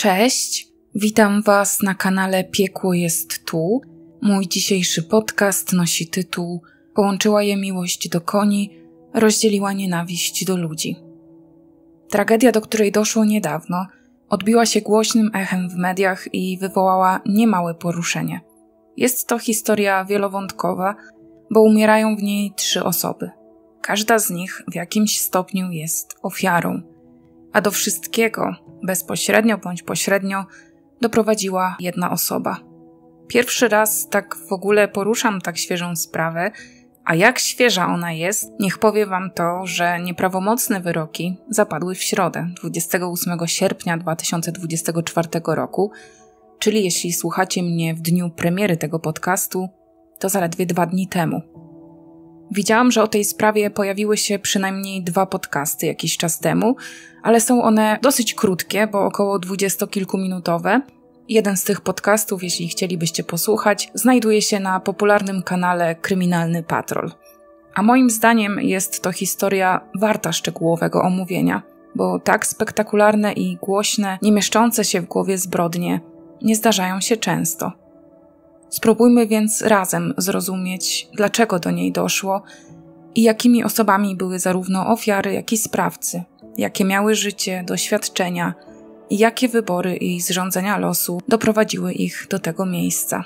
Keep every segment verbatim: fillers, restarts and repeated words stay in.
Cześć, witam Was na kanale Piekło jest tu. Mój dzisiejszy podcast nosi tytuł Połączyła je miłość do koni, rozdzieliła nienawiść do ludzi. Tragedia, do której doszło niedawno, odbiła się głośnym echem w mediach i wywołała niemałe poruszenie. Jest to historia wielowątkowa, bo umierają w niej trzy osoby. Każda z nich w jakimś stopniu jest ofiarą, a do wszystkiego, bezpośrednio bądź pośrednio, doprowadziła jedna osoba. Pierwszy raz tak w ogóle poruszam tak świeżą sprawę, a jak świeża ona jest, niech powie Wam to, że nieprawomocne wyroki zapadły w środę, dwudziestego ósmego sierpnia dwa tysiące dwudziestego czwartego roku, czyli jeśli słuchacie mnie w dniu premiery tego podcastu, to zaledwie dwa dni temu. Widziałam, że o tej sprawie pojawiły się przynajmniej dwa podcasty jakiś czas temu, ale są one dosyć krótkie, bo około dwudziestokilkuminutowe. Jeden z tych podcastów, jeśli chcielibyście posłuchać, znajduje się na popularnym kanale Kryminalny Patrol. A moim zdaniem jest to historia warta szczegółowego omówienia, bo tak spektakularne i głośne, nie mieszczące się w głowie zbrodnie nie zdarzają się często. Spróbujmy więc razem zrozumieć, dlaczego do niej doszło i jakimi osobami były zarówno ofiary, jak i sprawcy, jakie miały życie, doświadczenia i jakie wybory i zrządzenia losu doprowadziły ich do tego miejsca.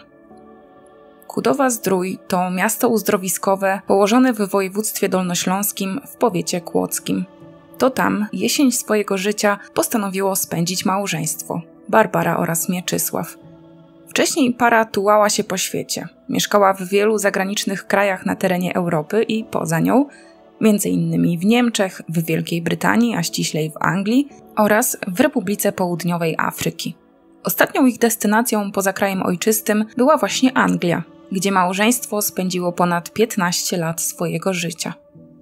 Kudowa-Zdrój to miasto uzdrowiskowe położone w województwie dolnośląskim w powiecie kłodzkim. To tam jesień swojego życia postanowiło spędzić małżeństwo Barbara oraz Mieczysław. Wcześniej para tułała się po świecie. Mieszkała w wielu zagranicznych krajach na terenie Europy i poza nią, między innymi w Niemczech, w Wielkiej Brytanii, a ściślej w Anglii oraz w Republice Południowej Afryki. Ostatnią ich destynacją poza krajem ojczystym była właśnie Anglia, gdzie małżeństwo spędziło ponad piętnaście lat swojego życia.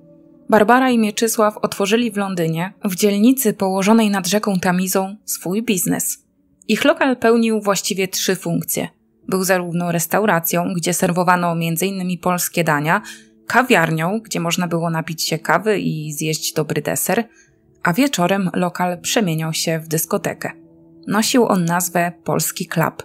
Barbara i Mieczysław otworzyli w Londynie, w dzielnicy położonej nad rzeką Tamizą, swój biznes. Ich lokal pełnił właściwie trzy funkcje. Był zarówno restauracją, gdzie serwowano między innymi polskie dania, kawiarnią, gdzie można było napić się kawy i zjeść dobry deser, a wieczorem lokal przemieniał się w dyskotekę. Nosił on nazwę Polski Club.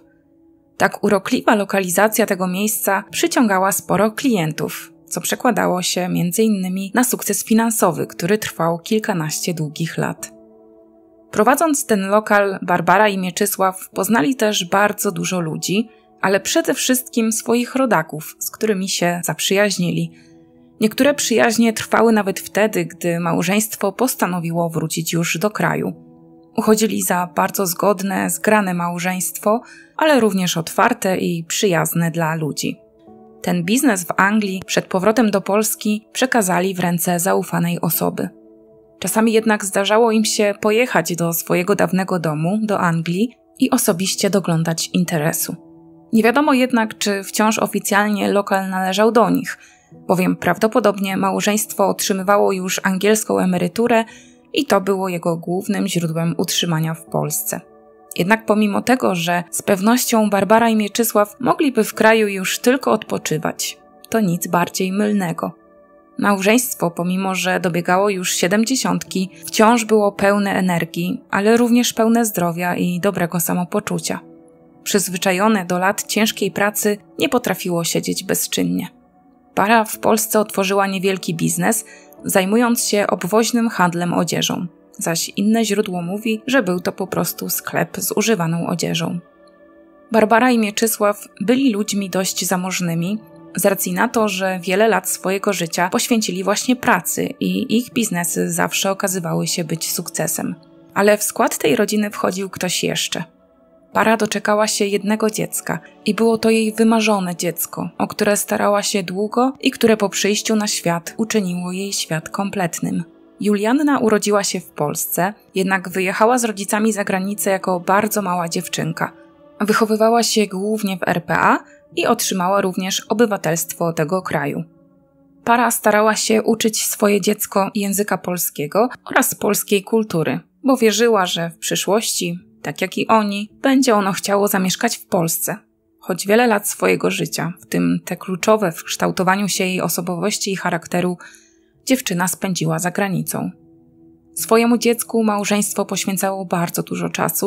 Tak urokliwa lokalizacja tego miejsca przyciągała sporo klientów, co przekładało się między innymi na sukces finansowy, który trwał kilkanaście długich lat. Prowadząc ten lokal, Barbara i Mieczysław poznali też bardzo dużo ludzi, ale przede wszystkim swoich rodaków, z którymi się zaprzyjaźnili. Niektóre przyjaźnie trwały nawet wtedy, gdy małżeństwo postanowiło wrócić już do kraju. Uchodzili za bardzo zgodne, zgrane małżeństwo, ale również otwarte i przyjazne dla ludzi. Ten biznes w Anglii przed powrotem do Polski przekazali w ręce zaufanej osoby. Czasami jednak zdarzało im się pojechać do swojego dawnego domu, do Anglii i osobiście doglądać interesu. Nie wiadomo jednak, czy wciąż oficjalnie lokal należał do nich, bowiem prawdopodobnie małżeństwo otrzymywało już angielską emeryturę i to było jego głównym źródłem utrzymania w Polsce. Jednak pomimo tego, że z pewnością Barbara i Mieczysław mogliby w kraju już tylko odpoczywać, to nic bardziej mylnego. Małżeństwo, pomimo że dobiegało już siedemdziesiątki, wciąż było pełne energii, ale również pełne zdrowia i dobrego samopoczucia. Przyzwyczajone do lat ciężkiej pracy nie potrafiło siedzieć bezczynnie. Para w Polsce otworzyła niewielki biznes, zajmując się obwoźnym handlem odzieżą, zaś inne źródło mówi, że był to po prostu sklep z używaną odzieżą. Barbara i Mieczysław byli ludźmi dość zamożnymi, z racji na to, że wiele lat swojego życia poświęcili właśnie pracy i ich biznesy zawsze okazywały się być sukcesem. Ale w skład tej rodziny wchodził ktoś jeszcze. Para doczekała się jednego dziecka i było to jej wymarzone dziecko, o które starała się długo i które po przyjściu na świat uczyniło jej świat kompletnym. Julianna urodziła się w Polsce, jednak wyjechała z rodzicami za granicę jako bardzo mała dziewczynka. Wychowywała się głównie w er pe a i otrzymała również obywatelstwo tego kraju. Para starała się uczyć swoje dziecko języka polskiego oraz polskiej kultury, bo wierzyła, że w przyszłości, tak jak i oni, będzie ono chciało zamieszkać w Polsce. Choć wiele lat swojego życia, w tym te kluczowe w kształtowaniu się jej osobowości i charakteru, dziewczyna spędziła za granicą. Swojemu dziecku małżeństwo poświęcało bardzo dużo czasu,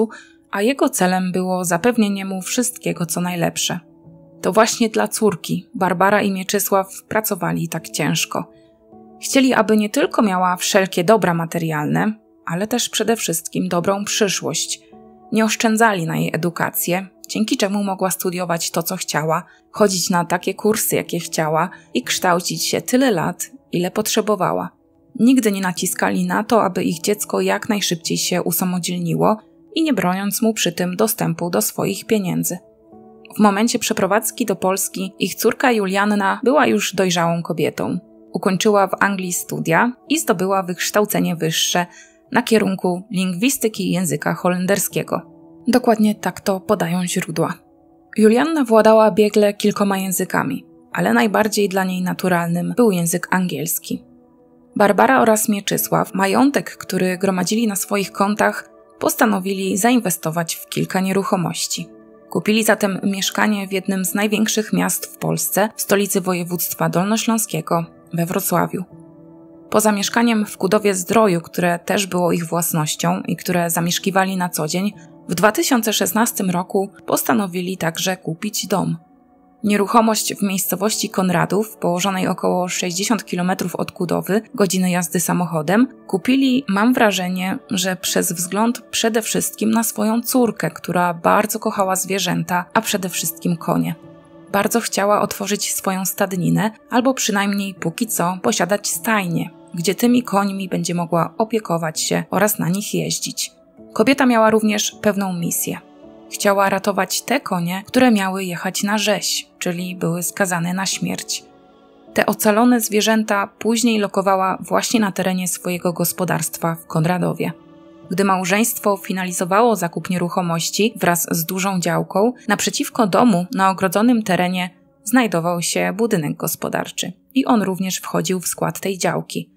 a jego celem było zapewnienie mu wszystkiego, co najlepsze. To właśnie dla córki Barbara i Mieczysław pracowali tak ciężko. Chcieli, aby nie tylko miała wszelkie dobra materialne, ale też przede wszystkim dobrą przyszłość. Nie oszczędzali na jej edukację, dzięki czemu mogła studiować to, co chciała, chodzić na takie kursy, jakie chciała i kształcić się tyle lat, ile potrzebowała. Nigdy nie naciskali na to, aby ich dziecko jak najszybciej się usamodzielniło i nie broniąc mu przy tym dostępu do swoich pieniędzy. W momencie przeprowadzki do Polski ich córka Julianna była już dojrzałą kobietą. Ukończyła w Anglii studia i zdobyła wykształcenie wyższe na kierunku lingwistyki języka holenderskiego. Dokładnie tak to podają źródła. Julianna władała biegle kilkoma językami, ale najbardziej dla niej naturalnym był język angielski. Barbara oraz Mieczysław, majątek, który gromadzili na swoich kontach, postanowili zainwestować w kilka nieruchomości. Kupili zatem mieszkanie w jednym z największych miast w Polsce, w stolicy województwa dolnośląskiego, we Wrocławiu. Poza mieszkaniem w Kudowie-Zdroju, które też było ich własnością i które zamieszkiwali na co dzień, w dwa tysiące szesnastym roku postanowili także kupić dom. Nieruchomość w miejscowości Konradów, położonej około sześćdziesiąt kilometrów od Kudowy, godziny jazdy samochodem, kupili, mam wrażenie, że przez wzgląd przede wszystkim na swoją córkę, która bardzo kochała zwierzęta, a przede wszystkim konie. Bardzo chciała otworzyć swoją stadninę, albo przynajmniej póki co posiadać stajnię, gdzie tymi końmi będzie mogła opiekować się oraz na nich jeździć. Kobieta miała również pewną misję. Chciała ratować te konie, które miały jechać na rzeź, czyli były skazane na śmierć. Te ocalone zwierzęta później lokowała właśnie na terenie swojego gospodarstwa w Konradowie. Gdy małżeństwo finalizowało zakup nieruchomości wraz z dużą działką, naprzeciwko domu na ogrodzonym terenie znajdował się budynek gospodarczy i on również wchodził w skład tej działki.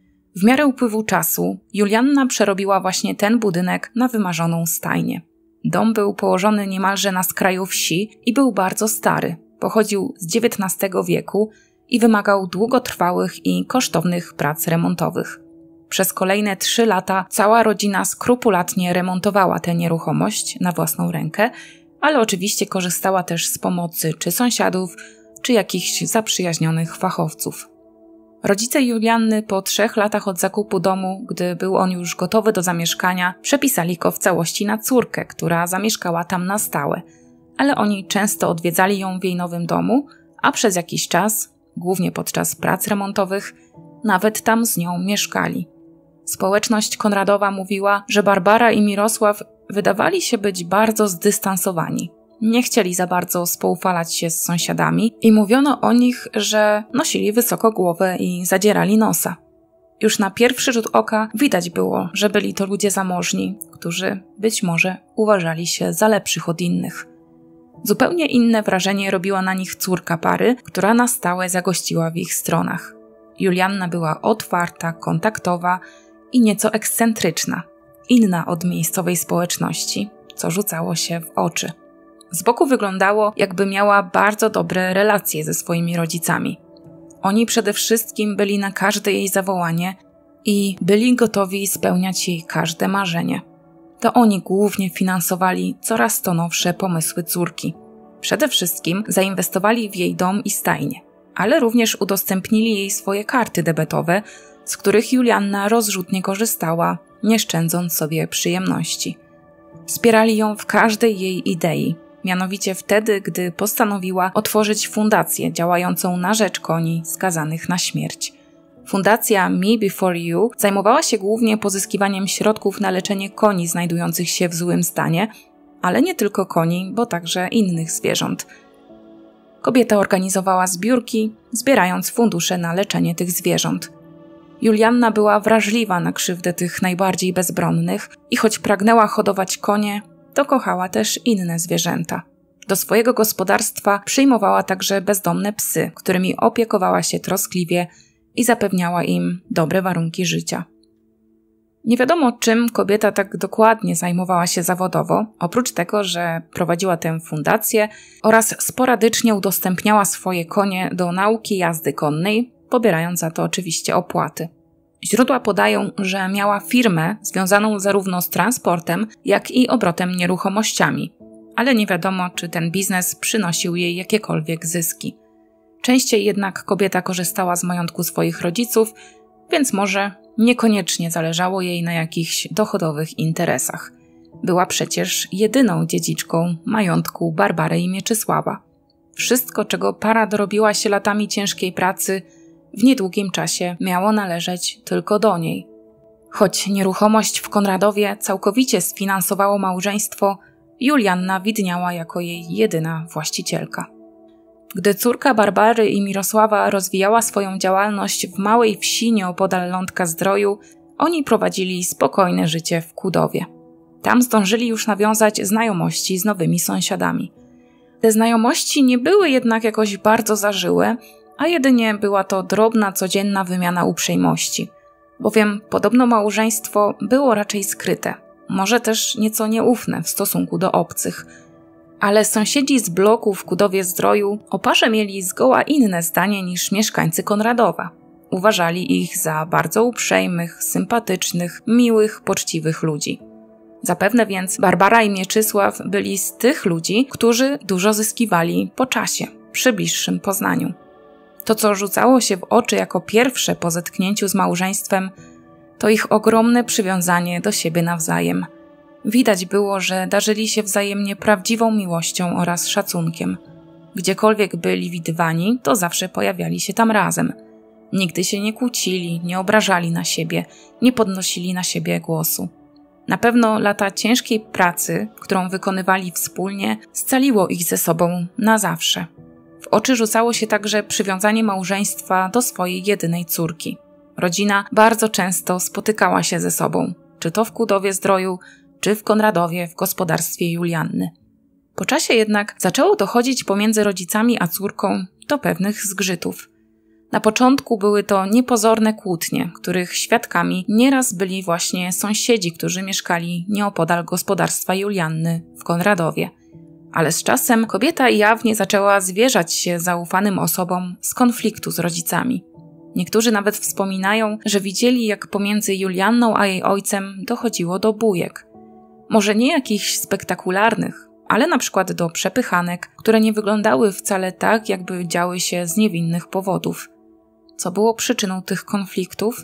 W miarę upływu czasu Julianna przerobiła właśnie ten budynek na wymarzoną stajnię. Dom był położony niemalże na skraju wsi i był bardzo stary, pochodził z dziewiętnastego wieku i wymagał długotrwałych i kosztownych prac remontowych. Przez kolejne trzy lata cała rodzina skrupulatnie remontowała tę nieruchomość na własną rękę, ale oczywiście korzystała też z pomocy czy sąsiadów, czy jakichś zaprzyjaźnionych fachowców. Rodzice Julianny po trzech latach od zakupu domu, gdy był on już gotowy do zamieszkania, przepisali go w całości na córkę, która zamieszkała tam na stałe, ale oni często odwiedzali ją w jej nowym domu, a przez jakiś czas, głównie podczas prac remontowych, nawet tam z nią mieszkali. Społeczność konradowa mówiła, że Barbara i Mirosław wydawali się być bardzo zdystansowani. Nie chcieli za bardzo spoufalać się z sąsiadami i mówiono o nich, że nosili wysoko głowę i zadzierali nosa. Już na pierwszy rzut oka widać było, że byli to ludzie zamożni, którzy być może uważali się za lepszych od innych. Zupełnie inne wrażenie robiła na nich córka pary, która na stałe zagościła w ich stronach. Julianna była otwarta, kontaktowa i nieco ekscentryczna, inna od miejscowej społeczności, co rzucało się w oczy. Z boku wyglądało, jakby miała bardzo dobre relacje ze swoimi rodzicami. Oni przede wszystkim byli na każde jej zawołanie i byli gotowi spełniać jej każde marzenie. To oni głównie finansowali coraz to nowsze pomysły córki. Przede wszystkim zainwestowali w jej dom i stajnię, ale również udostępnili jej swoje karty debetowe, z których Julianna rozrzutnie korzystała, nie szczędząc sobie przyjemności. Wspierali ją w każdej jej idei, mianowicie wtedy, gdy postanowiła otworzyć fundację działającą na rzecz koni skazanych na śmierć. Fundacja Me Before You zajmowała się głównie pozyskiwaniem środków na leczenie koni znajdujących się w złym stanie, ale nie tylko koni, bo także innych zwierząt. Kobieta organizowała zbiórki, zbierając fundusze na leczenie tych zwierząt. Julianna była wrażliwa na krzywdę tych najbardziej bezbronnych i choć pragnęła hodować konie, to kochała też inne zwierzęta. Do swojego gospodarstwa przyjmowała także bezdomne psy, którymi opiekowała się troskliwie i zapewniała im dobre warunki życia. Nie wiadomo, czym kobieta tak dokładnie zajmowała się zawodowo, oprócz tego, że prowadziła tę fundację oraz sporadycznie udostępniała swoje konie do nauki jazdy konnej, pobierając za to oczywiście opłaty. Źródła podają, że miała firmę związaną zarówno z transportem, jak i obrotem nieruchomościami, ale nie wiadomo, czy ten biznes przynosił jej jakiekolwiek zyski. Częściej jednak kobieta korzystała z majątku swoich rodziców, więc może niekoniecznie zależało jej na jakichś dochodowych interesach. Była przecież jedyną dziedziczką majątku Barbary i Mieczysława. Wszystko, czego para dorobiła się latami ciężkiej pracy, w niedługim czasie miało należeć tylko do niej. Choć nieruchomość w Konradowie całkowicie sfinansowało małżeństwo, Julianna widniała jako jej jedyna właścicielka. Gdy córka Barbary i Mirosława rozwijała swoją działalność w małej wsi nieopodal Lądka-Zdroju, oni prowadzili spokojne życie w Kudowie. Tam zdążyli już nawiązać znajomości z nowymi sąsiadami. Te znajomości nie były jednak jakoś bardzo zażyłe, a jedynie była to drobna, codzienna wymiana uprzejmości, bowiem podobno małżeństwo było raczej skryte, może też nieco nieufne w stosunku do obcych. Ale sąsiedzi z bloku w Kudowie-Zdroju o parze mieli zgoła inne zdanie niż mieszkańcy Konradowa. Uważali ich za bardzo uprzejmych, sympatycznych, miłych, poczciwych ludzi. Zapewne więc Barbara i Mieczysław byli z tych ludzi, którzy dużo zyskiwali po czasie, przy bliższym poznaniu. To, co rzucało się w oczy jako pierwsze po zetknięciu z małżeństwem, to ich ogromne przywiązanie do siebie nawzajem. Widać było, że darzyli się wzajemnie prawdziwą miłością oraz szacunkiem. Gdziekolwiek byli widywani, to zawsze pojawiali się tam razem. Nigdy się nie kłócili, nie obrażali na siebie, nie podnosili na siebie głosu. Na pewno lata ciężkiej pracy, którą wykonywali wspólnie, scaliło ich ze sobą na zawsze. W oczy rzucało się także przywiązanie małżeństwa do swojej jedynej córki. Rodzina bardzo często spotykała się ze sobą, czy to w Kudowie-Zdroju, czy w Konradowie w gospodarstwie Julianny. Po czasie jednak zaczęło dochodzić pomiędzy rodzicami a córką do pewnych zgrzytów. Na początku były to niepozorne kłótnie, których świadkami nieraz byli właśnie sąsiedzi, którzy mieszkali nieopodal gospodarstwa Julianny w Konradowie. Ale z czasem kobieta jawnie zaczęła zwierzać się zaufanym osobom z konfliktu z rodzicami. Niektórzy nawet wspominają, że widzieli, jak pomiędzy Julianną a jej ojcem dochodziło do bójek. Może nie jakichś spektakularnych, ale na przykład do przepychanek, które nie wyglądały wcale tak, jakby działy się z niewinnych powodów. Co było przyczyną tych konfliktów?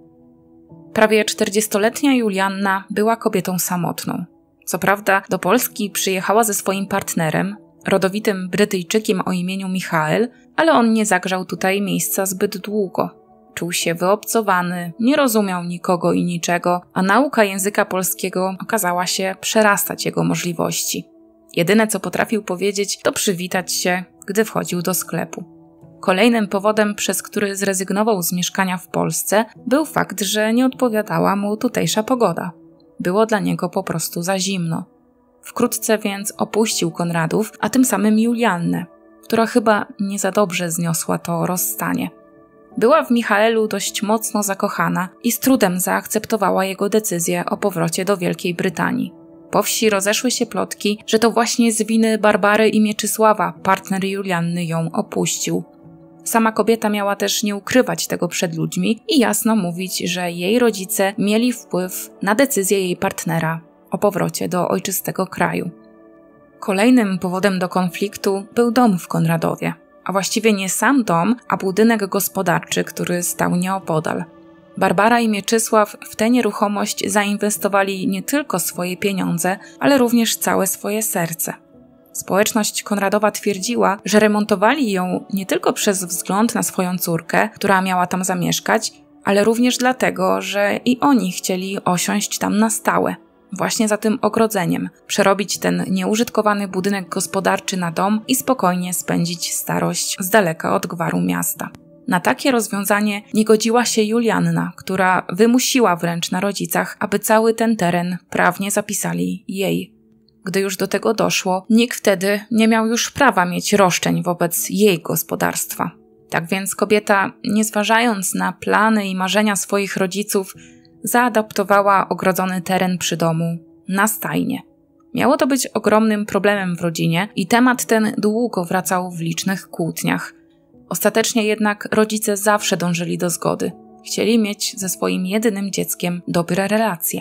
Prawie czterdziestoletnia Julianna była kobietą samotną. Co prawda do Polski przyjechała ze swoim partnerem, rodowitym Brytyjczykiem o imieniu Michael, ale on nie zagrzał tutaj miejsca zbyt długo. Czuł się wyobcowany, nie rozumiał nikogo i niczego, a nauka języka polskiego okazała się przerastać jego możliwości. Jedyne, co potrafił powiedzieć, to przywitać się, gdy wchodził do sklepu. Kolejnym powodem, przez który zrezygnował z mieszkania w Polsce, był fakt, że nie odpowiadała mu tutejsza pogoda. Było dla niego po prostu za zimno. Wkrótce więc opuścił Konradów, a tym samym Juliannę, która chyba nie za dobrze zniosła to rozstanie. Była w Michaelu dość mocno zakochana i z trudem zaakceptowała jego decyzję o powrocie do Wielkiej Brytanii. Po wsi rozeszły się plotki, że to właśnie z winy Barbary i Mieczysława partner Julianny ją opuścił. Sama kobieta miała też nie ukrywać tego przed ludźmi i jasno mówić, że jej rodzice mieli wpływ na decyzję jej partnera o powrocie do ojczystego kraju. Kolejnym powodem do konfliktu był dom w Konradowie, a właściwie nie sam dom, a budynek gospodarczy, który stał nieopodal. Barbara i Mieczysław w tę nieruchomość zainwestowali nie tylko swoje pieniądze, ale również całe swoje serce. Społeczność Konradowa twierdziła, że remontowali ją nie tylko przez wzgląd na swoją córkę, która miała tam zamieszkać, ale również dlatego, że i oni chcieli osiąść tam na stałe, właśnie za tym ogrodzeniem, przerobić ten nieużytkowany budynek gospodarczy na dom i spokojnie spędzić starość z daleka od gwaru miasta. Na takie rozwiązanie nie godziła się Julianna, która wymusiła wręcz na rodzicach, aby cały ten teren prawnie zapisali jej. Gdy już do tego doszło, nikt wtedy nie miał już prawa mieć roszczeń wobec jej gospodarstwa. Tak więc kobieta, nie zważając na plany i marzenia swoich rodziców, zaadaptowała ogrodzony teren przy domu na stajnię. Miało to być ogromnym problemem w rodzinie i temat ten długo wracał w licznych kłótniach. Ostatecznie jednak rodzice zawsze dążyli do zgody Chcieli mieć ze swoim jedynym dzieckiem dobre relacje.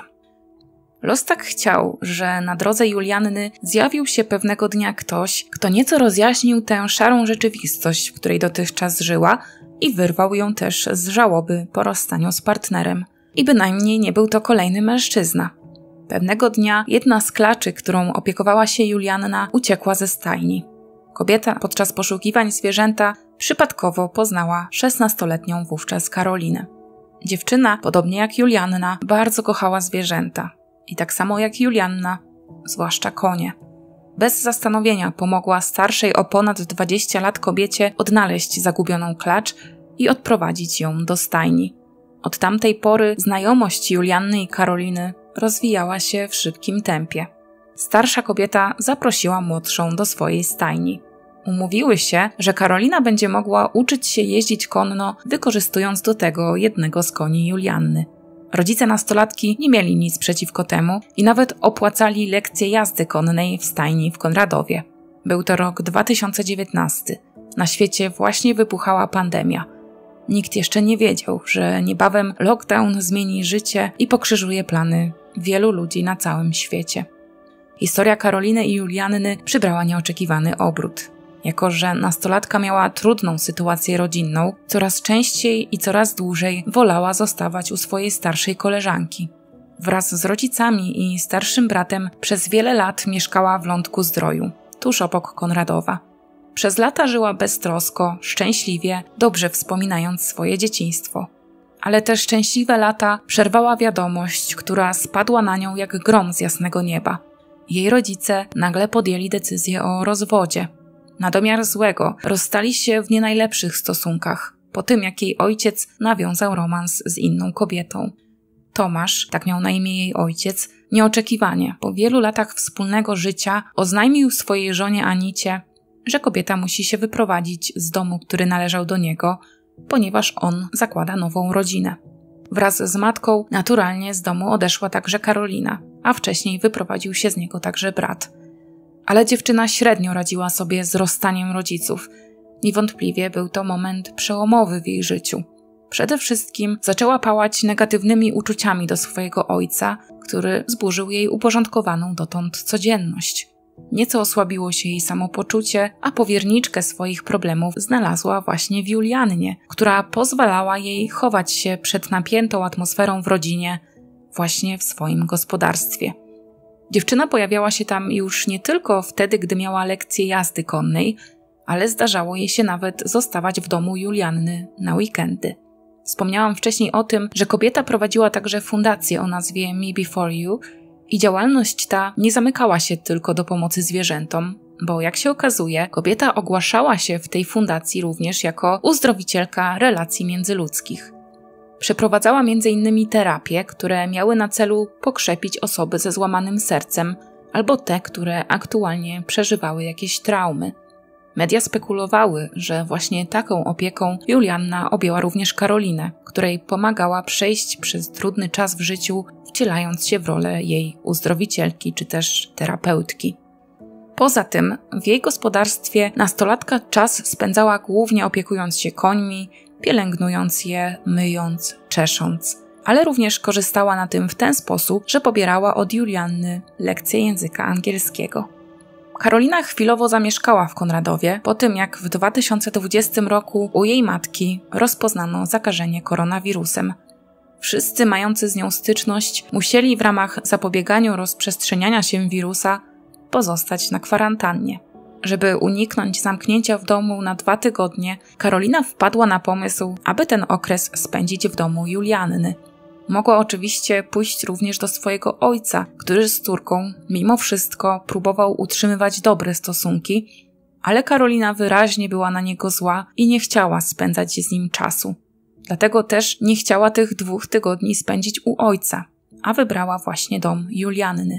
Los tak chciał, że na drodze Julianny zjawił się pewnego dnia ktoś, kto nieco rozjaśnił tę szarą rzeczywistość, w której dotychczas żyła i wyrwał ją też z żałoby po rozstaniu z partnerem. I bynajmniej nie był to kolejny mężczyzna. Pewnego dnia jedna z klaczy, którą opiekowała się Julianna, uciekła ze stajni. Kobieta podczas poszukiwań zwierzęta przypadkowo poznała szesnastoletnią wówczas Karolinę. Dziewczyna, podobnie jak Julianna, bardzo kochała zwierzęta. I tak samo jak Julianna, zwłaszcza konie. Bez zastanowienia pomogła starszej o ponad dwadzieścia lat kobiecie odnaleźć zagubioną klacz i odprowadzić ją do stajni. Od tamtej pory znajomość Julianny i Karoliny rozwijała się w szybkim tempie. Starsza kobieta zaprosiła młodszą do swojej stajni. Umówiły się, że Karolina będzie mogła uczyć się jeździć konno, wykorzystując do tego jednego z koni Julianny. Rodzice nastolatki nie mieli nic przeciwko temu i nawet opłacali lekcje jazdy konnej w stajni w Konradowie. Był to rok dwa tysiące dziewiętnasty. Na świecie właśnie wybuchała pandemia. Nikt jeszcze nie wiedział, że niebawem lockdown zmieni życie i pokrzyżuje plany wielu ludzi na całym świecie. Historia Karoliny i Julianny przybrała nieoczekiwany obrót. Jako że nastolatka miała trudną sytuację rodzinną, coraz częściej i coraz dłużej wolała zostawać u swojej starszej koleżanki. Wraz z rodzicami i starszym bratem przez wiele lat mieszkała w Lądku-Zdroju, tuż obok Konradowa. Przez lata żyła beztrosko, szczęśliwie, dobrze wspominając swoje dzieciństwo. Ale te szczęśliwe lata przerwała wiadomość, która spadła na nią jak grom z jasnego nieba. Jej rodzice nagle podjęli decyzję o rozwodzie. Na domiar złego rozstali się w nie najlepszych stosunkach, po tym jak jej ojciec nawiązał romans z inną kobietą. Tomasz, tak miał na imię jej ojciec, nieoczekiwanie, po wielu latach wspólnego życia oznajmił swojej żonie Anicie, że kobieta musi się wyprowadzić z domu, który należał do niego, ponieważ on zakłada nową rodzinę. Wraz z matką naturalnie z domu odeszła także Karolina, a wcześniej wyprowadził się z niego także brat. Ale dziewczyna średnio radziła sobie z rozstaniem rodziców. Niewątpliwie był to moment przełomowy w jej życiu. Przede wszystkim zaczęła pałać negatywnymi uczuciami do swojego ojca, który zburzył jej uporządkowaną dotąd codzienność. Nieco osłabiło się jej samopoczucie, a powierniczkę swoich problemów znalazła właśnie w Juliannie, która pozwalała jej chować się przed napiętą atmosferą w rodzinie, właśnie w swoim gospodarstwie. Dziewczyna pojawiała się tam już nie tylko wtedy, gdy miała lekcję jazdy konnej, ale zdarzało jej się nawet zostawać w domu Julianny na weekendy. Wspomniałam wcześniej o tym, że kobieta prowadziła także fundację o nazwie Me Before You i działalność ta nie zamykała się tylko do pomocy zwierzętom, bo jak się okazuje, kobieta ogłaszała się w tej fundacji również jako uzdrowicielka relacji międzyludzkich. Przeprowadzała między innymi terapie, które miały na celu pokrzepić osoby ze złamanym sercem albo te, które aktualnie przeżywały jakieś traumy. Media spekulowały, że właśnie taką opieką Julianna objęła również Karolinę, której pomagała przejść przez trudny czas w życiu, wcielając się w rolę jej uzdrowicielki czy też terapeutki. Poza tym w jej gospodarstwie nastolatka czas spędzała głównie opiekując się końmi, pielęgnując je, myjąc, czesząc, ale również korzystała na tym w ten sposób, że pobierała od Julianny lekcje języka angielskiego. Karolina chwilowo zamieszkała w Konradowie po tym, jak w dwa tysiące dwudziestym roku u jej matki rozpoznano zakażenie koronawirusem. Wszyscy mający z nią styczność musieli w ramach zapobiegania rozprzestrzeniania się wirusa pozostać na kwarantannie. Żeby uniknąć zamknięcia w domu na dwa tygodnie, Karolina wpadła na pomysł, aby ten okres spędzić w domu Julianny. Mogła oczywiście pójść również do swojego ojca, który z córką mimo wszystko próbował utrzymywać dobre stosunki, ale Karolina wyraźnie była na niego zła i nie chciała spędzać z nim czasu. Dlatego też nie chciała tych dwóch tygodni spędzić u ojca, a wybrała właśnie dom Julianny.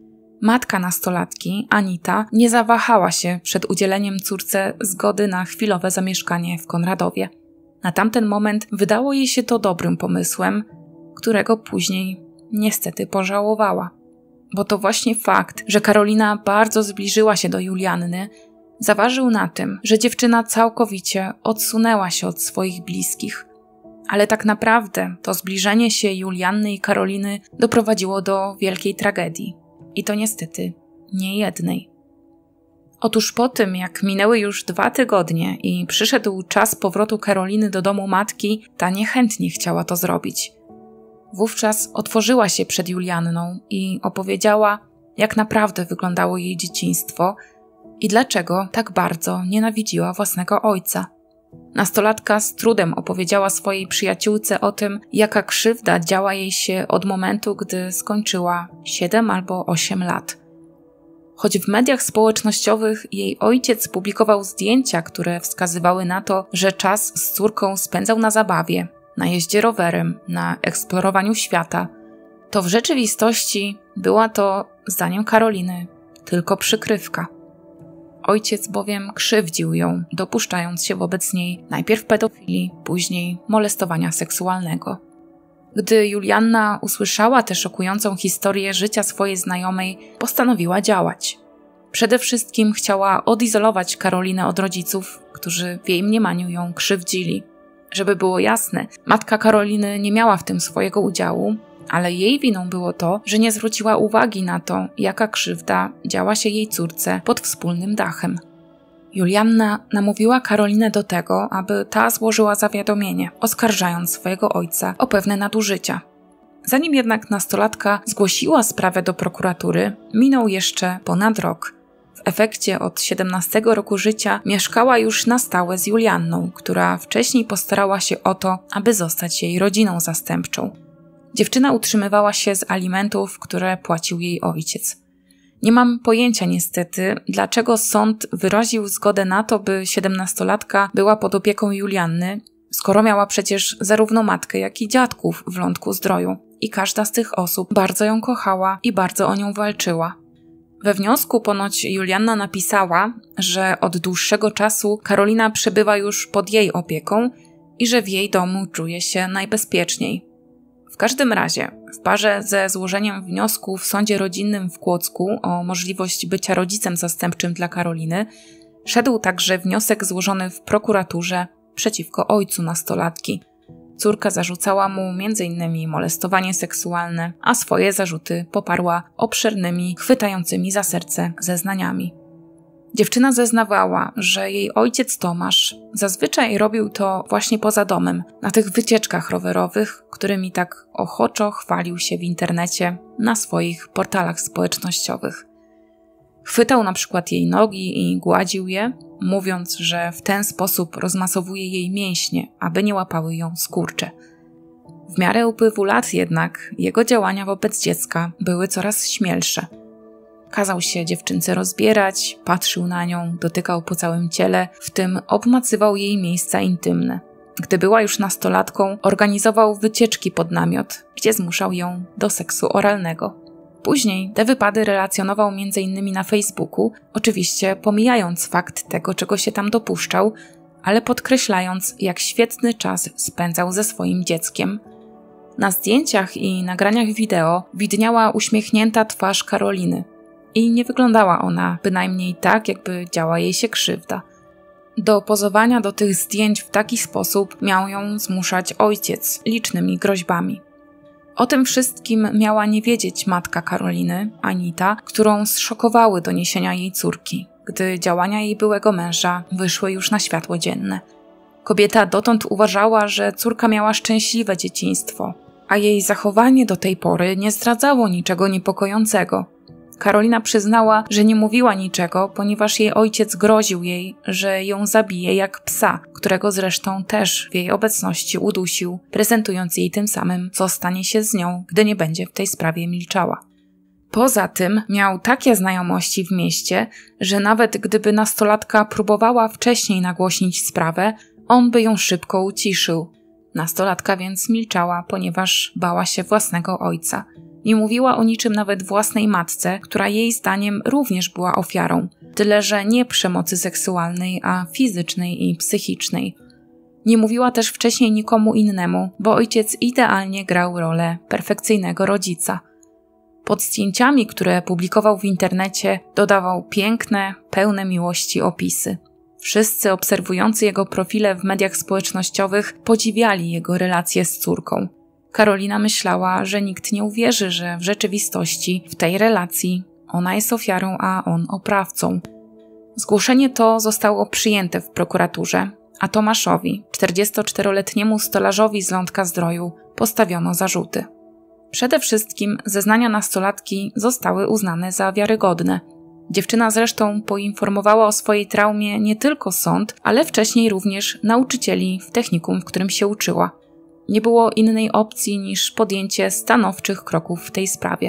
Matka nastolatki, Anita, nie zawahała się przed udzieleniem córce zgody na chwilowe zamieszkanie w Konradowie. Na tamten moment wydało jej się to dobrym pomysłem, którego później niestety pożałowała. Bo to właśnie fakt, że Karolina bardzo zbliżyła się do Julianny, zaważył na tym, że dziewczyna całkowicie odsunęła się od swoich bliskich. Ale tak naprawdę to zbliżenie się Julianny i Karoliny doprowadziło do wielkiej tragedii. I to niestety nie jednej. Otóż po tym, jak minęły już dwa tygodnie i przyszedł czas powrotu Karoliny do domu matki, ta niechętnie chciała to zrobić. Wówczas otworzyła się przed Julianną i opowiedziała, jak naprawdę wyglądało jej dzieciństwo i dlaczego tak bardzo nienawidziła własnego ojca. Nastolatka z trudem opowiedziała swojej przyjaciółce o tym, jaka krzywda działa jej się od momentu, gdy skończyła siedem albo osiem lat. Choć w mediach społecznościowych jej ojciec publikował zdjęcia, które wskazywały na to, że czas z córką spędzał na zabawie, na jeździe rowerem, na eksplorowaniu świata, to w rzeczywistości była to, zdaniem Karoliny, tylko przykrywka. Ojciec bowiem krzywdził ją, dopuszczając się wobec niej najpierw pedofilii, później molestowania seksualnego. Gdy Julianna usłyszała tę szokującą historię życia swojej znajomej, postanowiła działać. Przede wszystkim chciała odizolować Karolinę od rodziców, którzy w jej mniemaniu ją krzywdzili. Żeby było jasne, matka Karoliny nie miała w tym swojego udziału, ale jej winą było to, że nie zwróciła uwagi na to, jaka krzywda działa się jej córce pod wspólnym dachem. Julianna namówiła Karolinę do tego, aby ta złożyła zawiadomienie, oskarżając swojego ojca o pewne nadużycia. Zanim jednak nastolatka zgłosiła sprawę do prokuratury, minął jeszcze ponad rok. W efekcie od siedemnastego roku życia mieszkała już na stałe z Julianną, która wcześniej postarała się o to, aby zostać jej rodziną zastępczą. Dziewczyna utrzymywała się z alimentów, które płacił jej ojciec. Nie mam pojęcia niestety, dlaczego sąd wyraził zgodę na to, by siedemnastolatka była pod opieką Julianny, skoro miała przecież zarówno matkę, jak i dziadków w Lądku Zdroju i każda z tych osób bardzo ją kochała i bardzo o nią walczyła. We wniosku ponoć Julianna napisała, że od dłuższego czasu Karolina przebywa już pod jej opieką i że w jej domu czuje się najbezpieczniej. W każdym razie, w parze ze złożeniem wniosku w sądzie rodzinnym w Kłodzku o możliwość bycia rodzicem zastępczym dla Karoliny, szedł także wniosek złożony w prokuraturze przeciwko ojcu nastolatki. Córka zarzucała mu między innymi molestowanie seksualne, a swoje zarzuty poparła obszernymi, chwytającymi za serce zeznaniami. Dziewczyna zeznawała, że jej ojciec Tomasz zazwyczaj robił to właśnie poza domem, na tych wycieczkach rowerowych, którymi tak ochoczo chwalił się w internecie na swoich portalach społecznościowych. Chwytał na przykład jej nogi i gładził je, mówiąc, że w ten sposób rozmasowuje jej mięśnie, aby nie łapały ją skurcze. W miarę upływu lat jednak jego działania wobec dziecka były coraz śmielsze. Kazał się dziewczynce rozbierać, patrzył na nią, dotykał po całym ciele, w tym obmacywał jej miejsca intymne. Gdy była już nastolatką, organizował wycieczki pod namiot, gdzie zmuszał ją do seksu oralnego. Później te wypady relacjonował między innymi na Facebooku, oczywiście pomijając fakt tego, czego się tam dopuszczał, ale podkreślając, jak świetny czas spędzał ze swoim dzieckiem. Na zdjęciach i nagraniach wideo widniała uśmiechnięta twarz Karoliny i nie wyglądała ona bynajmniej tak, jakby działa jej się krzywda. Do pozowania do tych zdjęć w taki sposób miał ją zmuszać ojciec licznymi groźbami. O tym wszystkim miała nie wiedzieć matka Karoliny, Anita, którą zszokowały doniesienia jej córki, gdy działania jej byłego męża wyszły już na światło dzienne. Kobieta dotąd uważała, że córka miała szczęśliwe dzieciństwo, a jej zachowanie do tej pory nie zdradzało niczego niepokojącego. Karolina przyznała, że nie mówiła niczego, ponieważ jej ojciec groził jej, że ją zabije jak psa, którego zresztą też w jej obecności udusił, prezentując jej tym samym, co stanie się z nią, gdy nie będzie w tej sprawie milczała. Poza tym miał takie znajomości w mieście, że nawet gdyby nastolatka próbowała wcześniej nagłośnić sprawę, on by ją szybko uciszył. Nastolatka więc milczała, ponieważ bała się własnego ojca. Nie mówiła o niczym nawet własnej matce, która jej zdaniem również była ofiarą, tyle że nie przemocy seksualnej, a fizycznej i psychicznej. Nie mówiła też wcześniej nikomu innemu, bo ojciec idealnie grał rolę perfekcyjnego rodzica. Pod zdjęciami, które publikował w internecie, dodawał piękne, pełne miłości opisy. Wszyscy obserwujący jego profile w mediach społecznościowych podziwiali jego relacje z córką. Karolina myślała, że nikt nie uwierzy, że w rzeczywistości w tej relacji ona jest ofiarą, a on oprawcą. Zgłoszenie to zostało przyjęte w prokuraturze, a Tomaszowi, czterdziestoczteroletniemu stolarzowi z Lądka-Zdroju, postawiono zarzuty. Przede wszystkim zeznania nastolatki zostały uznane za wiarygodne. Dziewczyna zresztą poinformowała o swojej traumie nie tylko sąd, ale wcześniej również nauczycieli w technikum, w którym się uczyła. Nie było innej opcji niż podjęcie stanowczych kroków w tej sprawie.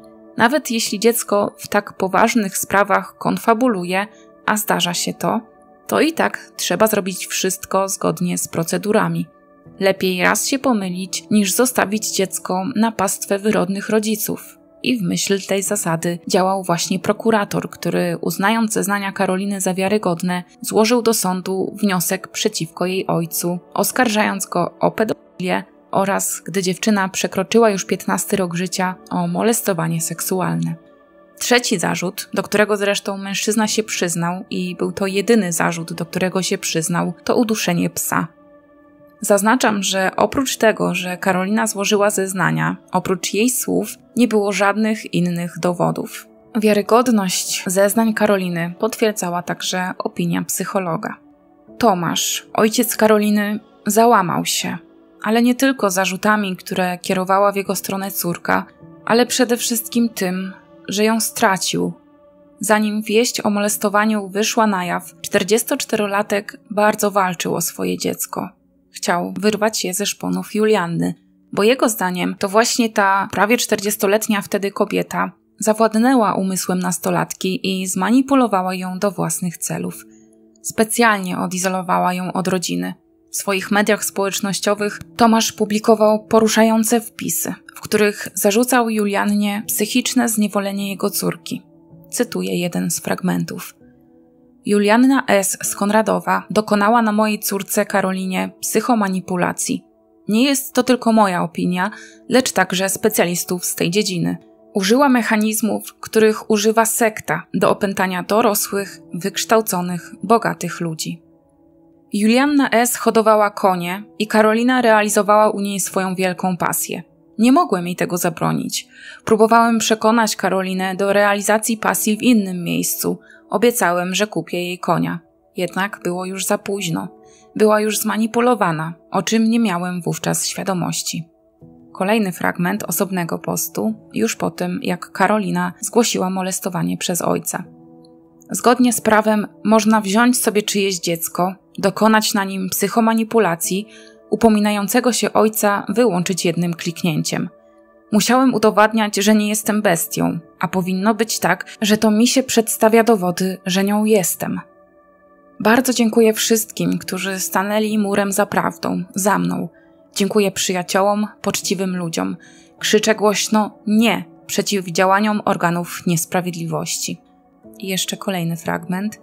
Nawet jeśli dziecko w tak poważnych sprawach konfabuluje, a zdarza się to, to i tak trzeba zrobić wszystko zgodnie z procedurami. Lepiej raz się pomylić, niż zostawić dziecko na pastwę wyrodnych rodziców. I w myśl tej zasady działał właśnie prokurator, który, uznając zeznania Karoliny za wiarygodne, złożył do sądu wniosek przeciwko jej ojcu, oskarżając go o pedofilię oraz, gdy dziewczyna przekroczyła już piętnasty rok życia, o molestowanie seksualne. Trzeci zarzut, do którego zresztą mężczyzna się przyznał i był to jedyny zarzut, do którego się przyznał, to uduszenie psa. Zaznaczam, że oprócz tego, że Karolina złożyła zeznania, oprócz jej słów nie było żadnych innych dowodów. Wiarygodność zeznań Karoliny potwierdzała także opinia psychologa. Tomasz, ojciec Karoliny, załamał się, ale nie tylko zarzutami, które kierowała w jego stronę córka, ale przede wszystkim tym, że ją stracił. Zanim wieść o molestowaniu wyszła na jaw, czterdziestoczterolatek bardzo walczył o swoje dziecko. Chciał wyrwać je ze szponów Julianny, bo jego zdaniem to właśnie ta prawie czterdziestoletnia wtedy kobieta zawładnęła umysłem nastolatki i zmanipulowała ją do własnych celów. Specjalnie odizolowała ją od rodziny. W swoich mediach społecznościowych Tomasz publikował poruszające wpisy, w których zarzucał Juliannie psychiczne zniewolenie jego córki. Cytuję jeden z fragmentów. Julianna S. z Konradowa dokonała na mojej córce Karolinie psychomanipulacji. Nie jest to tylko moja opinia, lecz także specjalistów z tej dziedziny. Użyła mechanizmów, których używa sekta do opętania dorosłych, wykształconych, bogatych ludzi. Julianna S. hodowała konie i Karolina realizowała u niej swoją wielką pasję. Nie mogłem jej tego zabronić. Próbowałem przekonać Karolinę do realizacji pasji w innym miejscu. Obiecałem, że kupię jej konia. Jednak było już za późno. Była już zmanipulowana, o czym nie miałem wówczas świadomości. Kolejny fragment osobnego postu, już po tym, jak Karolina zgłosiła molestowanie przez ojca. Zgodnie z prawem można wziąć sobie czyjeś dziecko, dokonać na nim psychomanipulacji, upominającego się ojca wyłączyć jednym kliknięciem. Musiałem udowadniać, że nie jestem bestią, a powinno być tak, że to mi się przedstawia dowody, że nią jestem. Bardzo dziękuję wszystkim, którzy stanęli murem za prawdą, za mną. Dziękuję przyjaciołom, poczciwym ludziom. Krzyczę głośno nie przeciw działaniom organów niesprawiedliwości. I jeszcze kolejny fragment.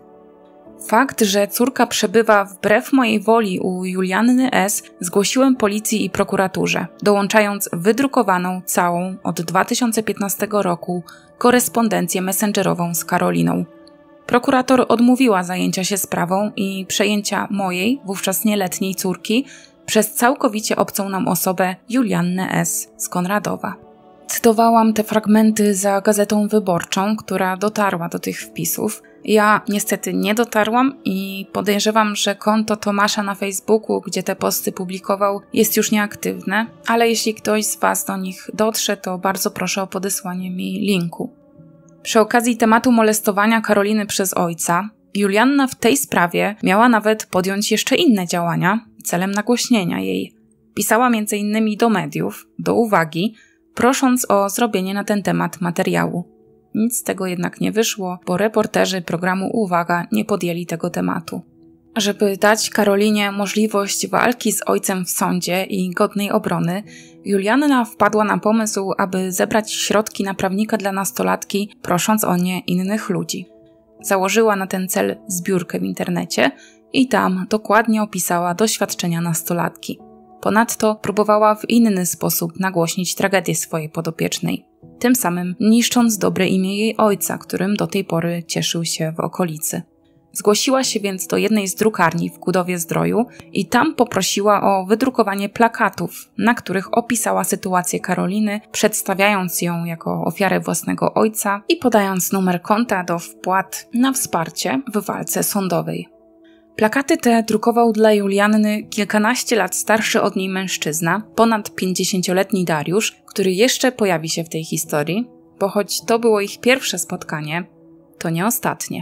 Fakt, że córka przebywa wbrew mojej woli u Julianny S. zgłosiłem policji i prokuraturze, dołączając wydrukowaną całą od dwa tysiące piętnastego roku korespondencję messengerową z Karoliną. Prokurator odmówiła zajęcia się sprawą i przejęcia mojej, wówczas nieletniej córki, przez całkowicie obcą nam osobę Juliannę S. z Konradowa. Cytowałam te fragmenty za Gazetą Wyborczą, która dotarła do tych wpisów. Ja niestety nie dotarłam i podejrzewam, że konto Tomasza na Facebooku, gdzie te posty publikował, jest już nieaktywne, ale jeśli ktoś z Was do nich dotrze, to bardzo proszę o podesłanie mi linku. Przy okazji tematu molestowania Karoliny przez ojca, Julianna w tej sprawie miała nawet podjąć jeszcze inne działania celem nagłośnienia jej. Pisała między innymi do mediów, do Uwagi, prosząc o zrobienie na ten temat materiału. Nic z tego jednak nie wyszło, bo reporterzy programu Uwaga nie podjęli tego tematu. Żeby dać Karolinie możliwość walki z ojcem w sądzie i godnej obrony, Julianna wpadła na pomysł, aby zebrać środki na prawnika dla nastolatki, prosząc o nie innych ludzi. Założyła na ten cel zbiórkę w internecie i tam dokładnie opisała doświadczenia nastolatki. Ponadto próbowała w inny sposób nagłośnić tragedię swojej podopiecznej, tym samym niszcząc dobre imię jej ojca, którym do tej pory cieszył się w okolicy. Zgłosiła się więc do jednej z drukarni w Kudowie-Zdroju i tam poprosiła o wydrukowanie plakatów, na których opisała sytuację Karoliny, przedstawiając ją jako ofiarę własnego ojca i podając numer konta do wpłat na wsparcie w walce sądowej. Plakaty te drukował dla Julianny kilkanaście lat starszy od niej mężczyzna, ponad pięćdziesięcioletni Dariusz, który jeszcze pojawi się w tej historii, bo choć to było ich pierwsze spotkanie, to nie ostatnie.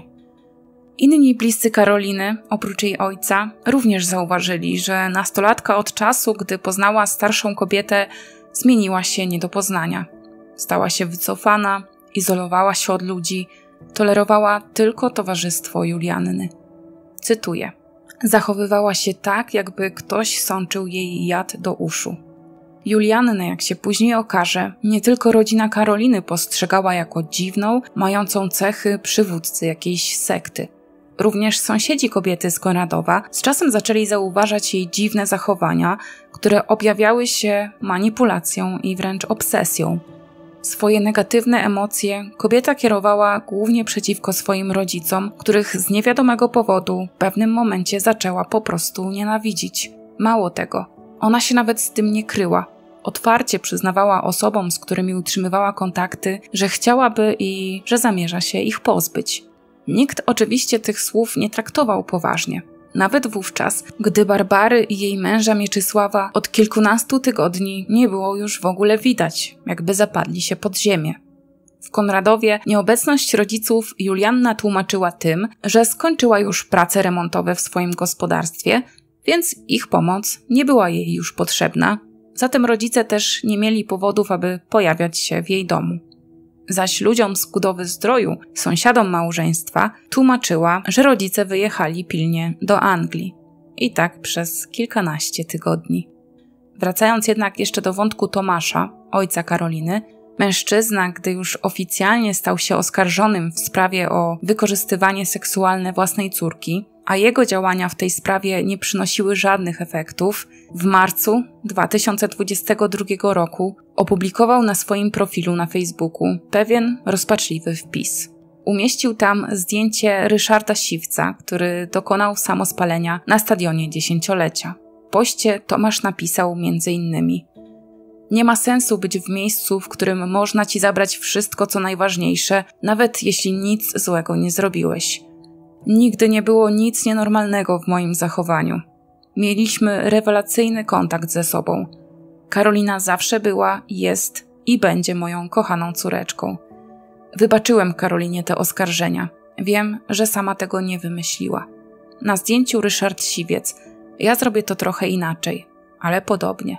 Inni bliscy Karoliny, oprócz jej ojca, również zauważyli, że nastolatka od czasu, gdy poznała starszą kobietę, zmieniła się nie do poznania. Stała się wycofana, izolowała się od ludzi, tolerowała tylko towarzystwo Julianny. Cytuję. Zachowywała się tak, jakby ktoś sączył jej jad do uszu. Juliannę, jak się później okaże, nie tylko rodzina Karoliny postrzegała jako dziwną, mającą cechy przywódcy jakiejś sekty. Również sąsiedzi kobiety z Konradowa z czasem zaczęli zauważać jej dziwne zachowania, które objawiały się manipulacją i wręcz obsesją. Swoje negatywne emocje kobieta kierowała głównie przeciwko swoim rodzicom, których z niewiadomego powodu w pewnym momencie zaczęła po prostu nienawidzić. Mało tego, ona się nawet z tym nie kryła. Otwarcie przyznawała osobom, z którymi utrzymywała kontakty, że chciałaby i że zamierza się ich pozbyć. Nikt oczywiście tych słów nie traktował poważnie. Nawet wówczas, gdy Barbary i jej męża Mieczysława od kilkunastu tygodni nie było już w ogóle widać, jakby zapadli się pod ziemię. W Konradowie nieobecność rodziców Julianna tłumaczyła tym, że skończyła już prace remontowe w swoim gospodarstwie, więc ich pomoc nie była jej już potrzebna, zatem rodzice też nie mieli powodów, aby pojawiać się w jej domu. Zaś ludziom z Kudowy-Zdroju, sąsiadom małżeństwa, tłumaczyła, że rodzice wyjechali pilnie do Anglii. I tak przez kilkanaście tygodni. Wracając jednak jeszcze do wątku Tomasza, ojca Karoliny, mężczyzna, gdy już oficjalnie stał się oskarżonym w sprawie o wykorzystywanie seksualne własnej córki, a jego działania w tej sprawie nie przynosiły żadnych efektów, w marcu dwa tysiące dwudziestego drugiego roku opublikował na swoim profilu na Facebooku pewien rozpaczliwy wpis. Umieścił tam zdjęcie Ryszarda Siwca, który dokonał samospalenia na stadionie dziesięciolecia. W poście Tomasz napisał między innymi: nie ma sensu być w miejscu, w którym można ci zabrać wszystko, co najważniejsze, nawet jeśli nic złego nie zrobiłeś. Nigdy nie było nic nienormalnego w moim zachowaniu. Mieliśmy rewelacyjny kontakt ze sobą. Karolina zawsze była, jest i będzie moją kochaną córeczką. Wybaczyłem Karolinie te oskarżenia. Wiem, że sama tego nie wymyśliła. Na zdjęciu Ryszard Siwiec. Ja zrobię to trochę inaczej, ale podobnie.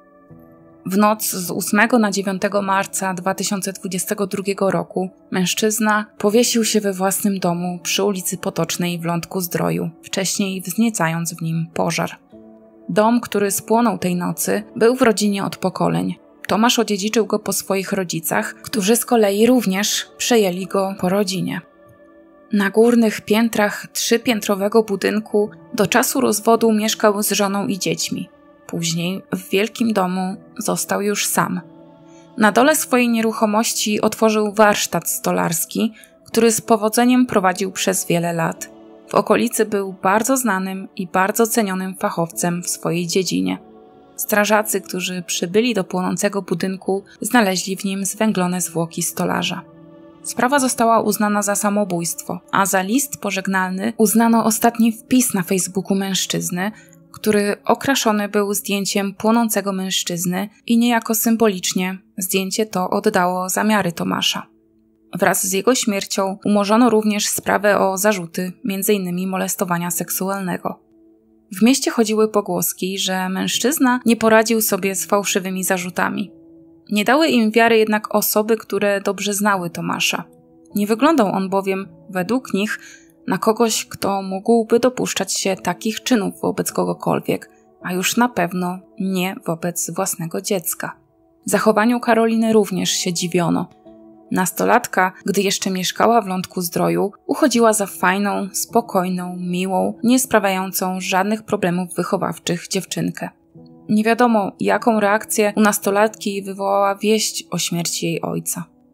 W noc z ósmego na dziewiątego marca dwa tysiące dwudziestego drugiego roku mężczyzna powiesił się we własnym domu przy ulicy Potocznej w Lądku-Zdroju, wcześniej wzniecając w nim pożar. Dom, który spłonął tej nocy, był w rodzinie od pokoleń. Tomasz odziedziczył go po swoich rodzicach, którzy z kolei również przejęli go po rodzinie. Na górnych piętrach trzypiętrowego budynku do czasu rozwodu mieszkał z żoną i dziećmi. Później w wielkim domu został już sam. Na dole swojej nieruchomości otworzył warsztat stolarski, który z powodzeniem prowadził przez wiele lat. W okolicy był bardzo znanym i bardzo cenionym fachowcem w swojej dziedzinie. Strażacy, którzy przybyli do płonącego budynku, znaleźli w nim zwęglone zwłoki stolarza. Sprawa została uznana za samobójstwo, a za list pożegnalny uznano ostatni wpis na Facebooku mężczyzny, który okraszony był zdjęciem płonącego mężczyzny i niejako symbolicznie zdjęcie to oddało zamiary Tomasza. Wraz z jego śmiercią umorzono również sprawę o zarzuty między innymi molestowania seksualnego. W mieście chodziły pogłoski, że mężczyzna nie poradził sobie z fałszywymi zarzutami. Nie dały im wiary jednak osoby, które dobrze znały Tomasza. Nie wyglądał on bowiem, według nich, na kogoś, kto mógłby dopuszczać się takich czynów wobec kogokolwiek, a już na pewno nie wobec własnego dziecka. Zachowaniu Karoliny również się dziwiono. Nastolatka, gdy jeszcze mieszkała w Lądku-Zdroju, uchodziła za fajną, spokojną, miłą, nie sprawiającą żadnych problemów wychowawczych dziewczynkę. Nie wiadomo, jaką reakcję u nastolatki wywołała wieść o śmierci jej ojca.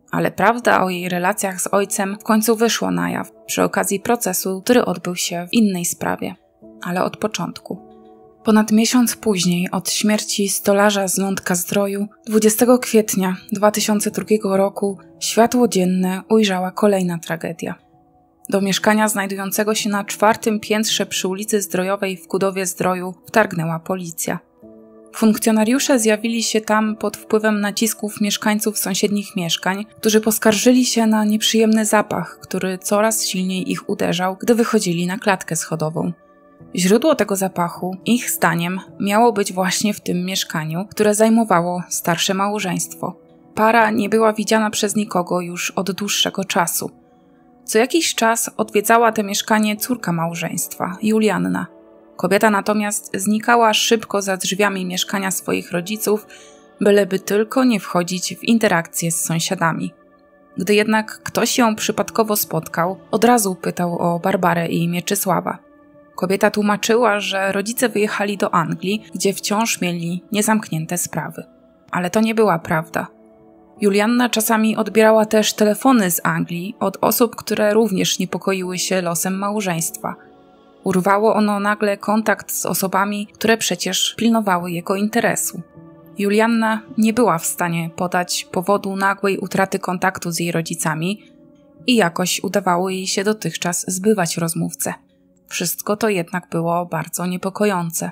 Ale prawda o jej relacjach z ojcem w końcu wyszła na jaw przy okazji procesu, który odbył się w innej sprawie. Ale od początku. Ponad miesiąc później od śmierci stolarza z Lądka-Zdroju, dwudziestego kwietnia dwa tysiące drugiego roku, światło dzienne ujrzała kolejna tragedia. Do mieszkania znajdującego się na czwartym piętrze przy ulicy Zdrojowej w Kudowie-Zdroju wtargnęła policja. Funkcjonariusze zjawili się tam pod wpływem nacisków mieszkańców sąsiednich mieszkań, którzy poskarżyli się na nieprzyjemny zapach, który coraz silniej ich uderzał, gdy wychodzili na klatkę schodową. Źródło tego zapachu, ich zdaniem, miało być właśnie w tym mieszkaniu, które zajmowało starsze małżeństwo. Para nie była widziana przez nikogo już od dłuższego czasu. Co jakiś czas odwiedzała to mieszkanie córka małżeństwa, Julianna. Kobieta natomiast znikała szybko za drzwiami mieszkania swoich rodziców, byleby tylko nie wchodzić w interakcje z sąsiadami. Gdy jednak ktoś ją przypadkowo spotkał, od razu pytał o Barbarę i Mieczysława. Kobieta tłumaczyła, że rodzice wyjechali do Anglii, gdzie wciąż mieli niezamknięte sprawy. Ale to nie była prawda. Julianna czasami odbierała też telefony z Anglii od osób, które również niepokoiły się losem małżeństwa. Urwało ono nagle kontakt z osobami, które przecież pilnowały jego interesu. Julianna nie była w stanie podać powodu nagłej utraty kontaktu z jej rodzicami i jakoś udawało jej się dotychczas zbywać rozmówcę. Wszystko to jednak było bardzo niepokojące.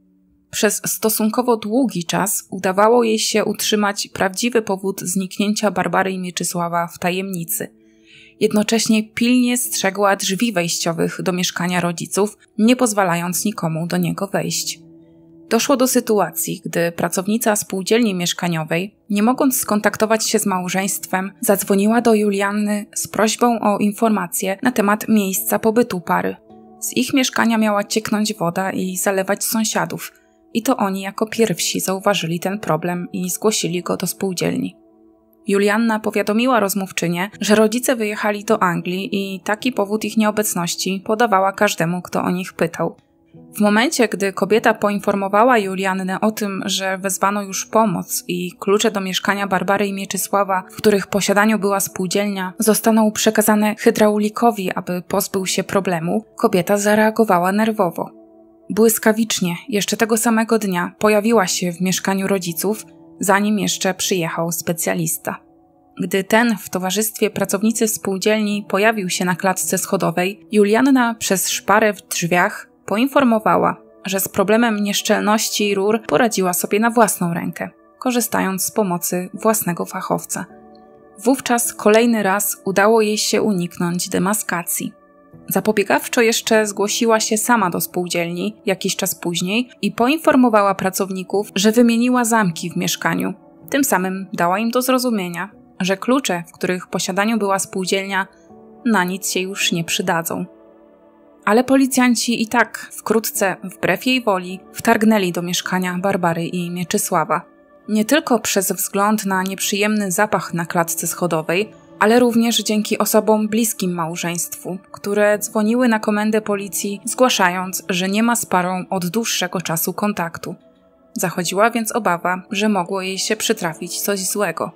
Przez stosunkowo długi czas udawało jej się utrzymać prawdziwy powód zniknięcia Barbary i Mieczysława w tajemnicy. Jednocześnie pilnie strzegła drzwi wejściowych do mieszkania rodziców, nie pozwalając nikomu do niego wejść. Doszło do sytuacji, gdy pracownica spółdzielni mieszkaniowej, nie mogąc skontaktować się z małżeństwem, zadzwoniła do Julianny z prośbą o informację na temat miejsca pobytu pary. Z ich mieszkania miała cieknąć woda i zalewać sąsiadów. I to oni jako pierwsi zauważyli ten problem i zgłosili go do spółdzielni. Julianna powiadomiła rozmówczynię, że rodzice wyjechali do Anglii i taki powód ich nieobecności podawała każdemu, kto o nich pytał. W momencie, gdy kobieta poinformowała Juliannę o tym, że wezwano już pomoc i klucze do mieszkania Barbary i Mieczysława, w których posiadaniu była spółdzielnia, zostaną przekazane hydraulikowi, aby pozbył się problemu, kobieta zareagowała nerwowo. Błyskawicznie, jeszcze tego samego dnia, pojawiła się w mieszkaniu rodziców, zanim jeszcze przyjechał specjalista. Gdy ten w towarzystwie pracownicy spółdzielni pojawił się na klatce schodowej, Julianna przez szparę w drzwiach poinformowała, że z problemem nieszczelności rur poradziła sobie na własną rękę, korzystając z pomocy własnego fachowca. Wówczas kolejny raz udało jej się uniknąć demaskacji. Zapobiegawczo jeszcze zgłosiła się sama do spółdzielni jakiś czas później i poinformowała pracowników, że wymieniła zamki w mieszkaniu. Tym samym dała im do zrozumienia, że klucze, w których posiadaniu była spółdzielnia, na nic się już nie przydadzą. Ale policjanci i tak wkrótce, wbrew jej woli, wtargnęli do mieszkania Barbary i Mieczysława. Nie tylko przez wzgląd na nieprzyjemny zapach na klatce schodowej, ale również dzięki osobom bliskim małżeństwu, które dzwoniły na komendę policji, zgłaszając, że nie ma z parą od dłuższego czasu kontaktu. Zachodziła więc obawa, że mogło jej się przytrafić coś złego.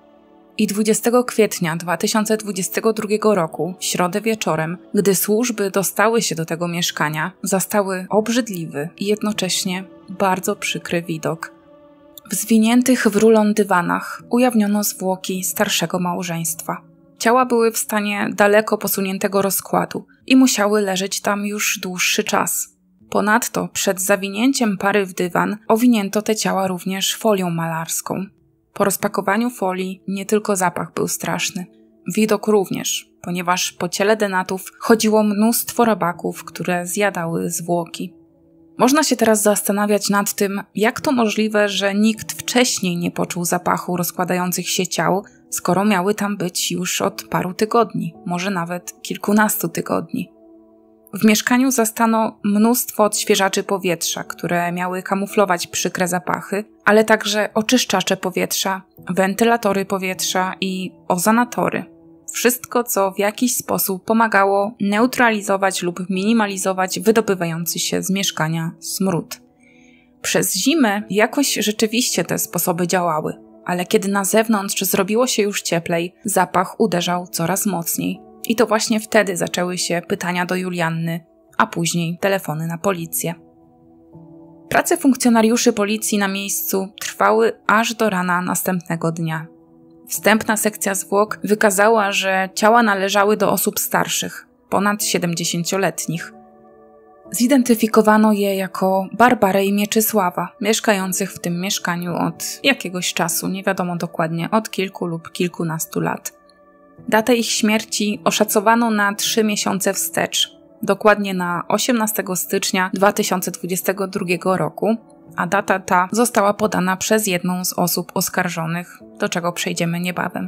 I dwudziestego kwietnia dwa tysiące dwudziestego drugiego roku, w środę wieczorem, gdy służby dostały się do tego mieszkania, zastały obrzydliwy i jednocześnie bardzo przykry widok. W zwiniętych w rulon dywanach ujawniono zwłoki starszego małżeństwa. Ciała były w stanie daleko posuniętego rozkładu i musiały leżeć tam już dłuższy czas. Ponadto przed zawinięciem pary w dywan owinięto te ciała również folią malarską. Po rozpakowaniu folii nie tylko zapach był straszny, widok również, ponieważ po ciele denatów chodziło mnóstwo robaków, które zjadały zwłoki. Można się teraz zastanawiać nad tym, jak to możliwe, że nikt wcześniej nie poczuł zapachu rozkładających się ciał, skoro miały tam być już od paru tygodni, może nawet kilkunastu tygodni. W mieszkaniu zastano mnóstwo odświeżaczy powietrza, które miały kamuflować przykre zapachy, ale także oczyszczacze powietrza, wentylatory powietrza i ozonatory. Wszystko, co w jakiś sposób pomagało neutralizować lub minimalizować wydobywający się z mieszkania smród. Przez zimę jakoś rzeczywiście te sposoby działały. ale kiedy na zewnątrz zrobiło się już cieplej, zapach uderzał coraz mocniej. I to właśnie wtedy zaczęły się pytania do Julianny, a później telefony na policję. Prace funkcjonariuszy policji na miejscu trwały aż do rana następnego dnia. Wstępna sekcja zwłok wykazała, że ciała należały do osób starszych, ponad siedemdziesięcioletnich. Zidentyfikowano je jako Barbarę i Mieczysława, mieszkających w tym mieszkaniu od jakiegoś czasu, nie wiadomo dokładnie, od kilku lub kilkunastu lat. Datę ich śmierci oszacowano na trzy miesiące wstecz, dokładnie na osiemnastego stycznia dwa tysiące dwudziestego drugiego roku, a data ta została podana przez jedną z osób oskarżonych, do czego przejdziemy niebawem.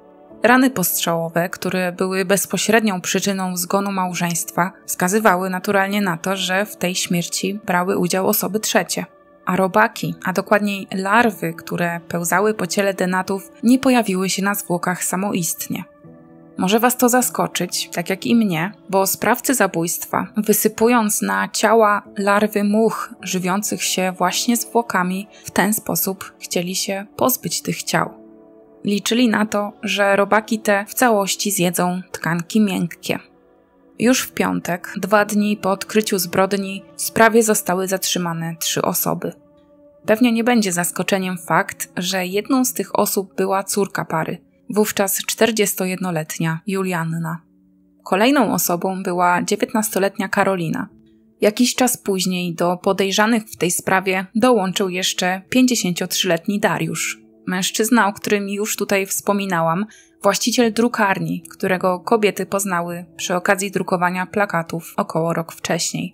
Rany postrzałowe, które były bezpośrednią przyczyną zgonu małżeństwa, wskazywały naturalnie na to, że w tej śmierci brały udział osoby trzecie. A robaki, a dokładniej larwy, które pełzały po ciele denatów, nie pojawiły się na zwłokach samoistnie. Może was to zaskoczyć, tak jak i mnie, bo sprawcy zabójstwa, wysypując na ciała larwy much żywiących się właśnie zwłokami, w ten sposób chcieli się pozbyć tych ciał. Liczyli na to, że robaki te w całości zjedzą tkanki miękkie. Już w piątek, dwa dni po odkryciu zbrodni, w sprawie zostały zatrzymane trzy osoby. Pewnie nie będzie zaskoczeniem fakt, że jedną z tych osób była córka pary, wówczas czterdziestojednoletnia Julianna. Kolejną osobą była dziewiętnastoletnia Karolina. Jakiś czas później do podejrzanych w tej sprawie dołączył jeszcze pięćdziesięciotrzyletni Dariusz. Mężczyzna, o którym już tutaj wspominałam, właściciel drukarni, którego kobiety poznały przy okazji drukowania plakatów około rok wcześniej.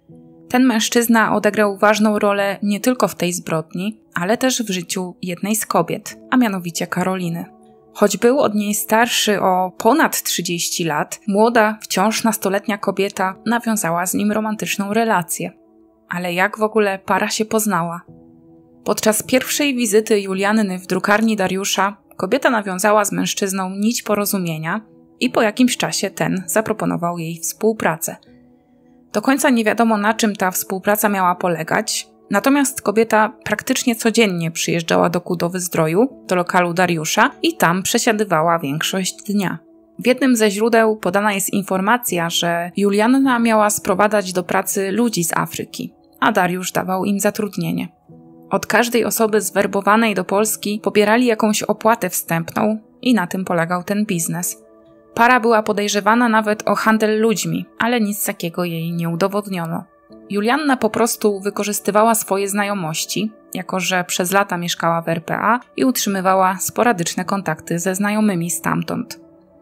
Ten mężczyzna odegrał ważną rolę nie tylko w tej zbrodni, ale też w życiu jednej z kobiet, a mianowicie Karoliny. Choć był od niej starszy o ponad trzydzieści lat, młoda, wciąż nastoletnia kobieta nawiązała z nim romantyczną relację. Ale jak w ogóle para się poznała? Podczas pierwszej wizyty Julianny w drukarni Dariusza kobieta nawiązała z mężczyzną nić porozumienia i po jakimś czasie ten zaproponował jej współpracę. Do końca nie wiadomo, na czym ta współpraca miała polegać, natomiast kobieta praktycznie codziennie przyjeżdżała do Kudowy-Zdroju, do lokalu Dariusza i tam przesiadywała większość dnia. W jednym ze źródeł podana jest informacja, że Julianna miała sprowadzać do pracy ludzi z Afryki, a Dariusz dawał im zatrudnienie. Od każdej osoby zwerbowanej do Polski pobierali jakąś opłatę wstępną i na tym polegał ten biznes. Para była podejrzewana nawet o handel ludźmi, ale nic takiego jej nie udowodniono. Julianna po prostu wykorzystywała swoje znajomości, jako że przez lata mieszkała w er pe a i utrzymywała sporadyczne kontakty ze znajomymi stamtąd.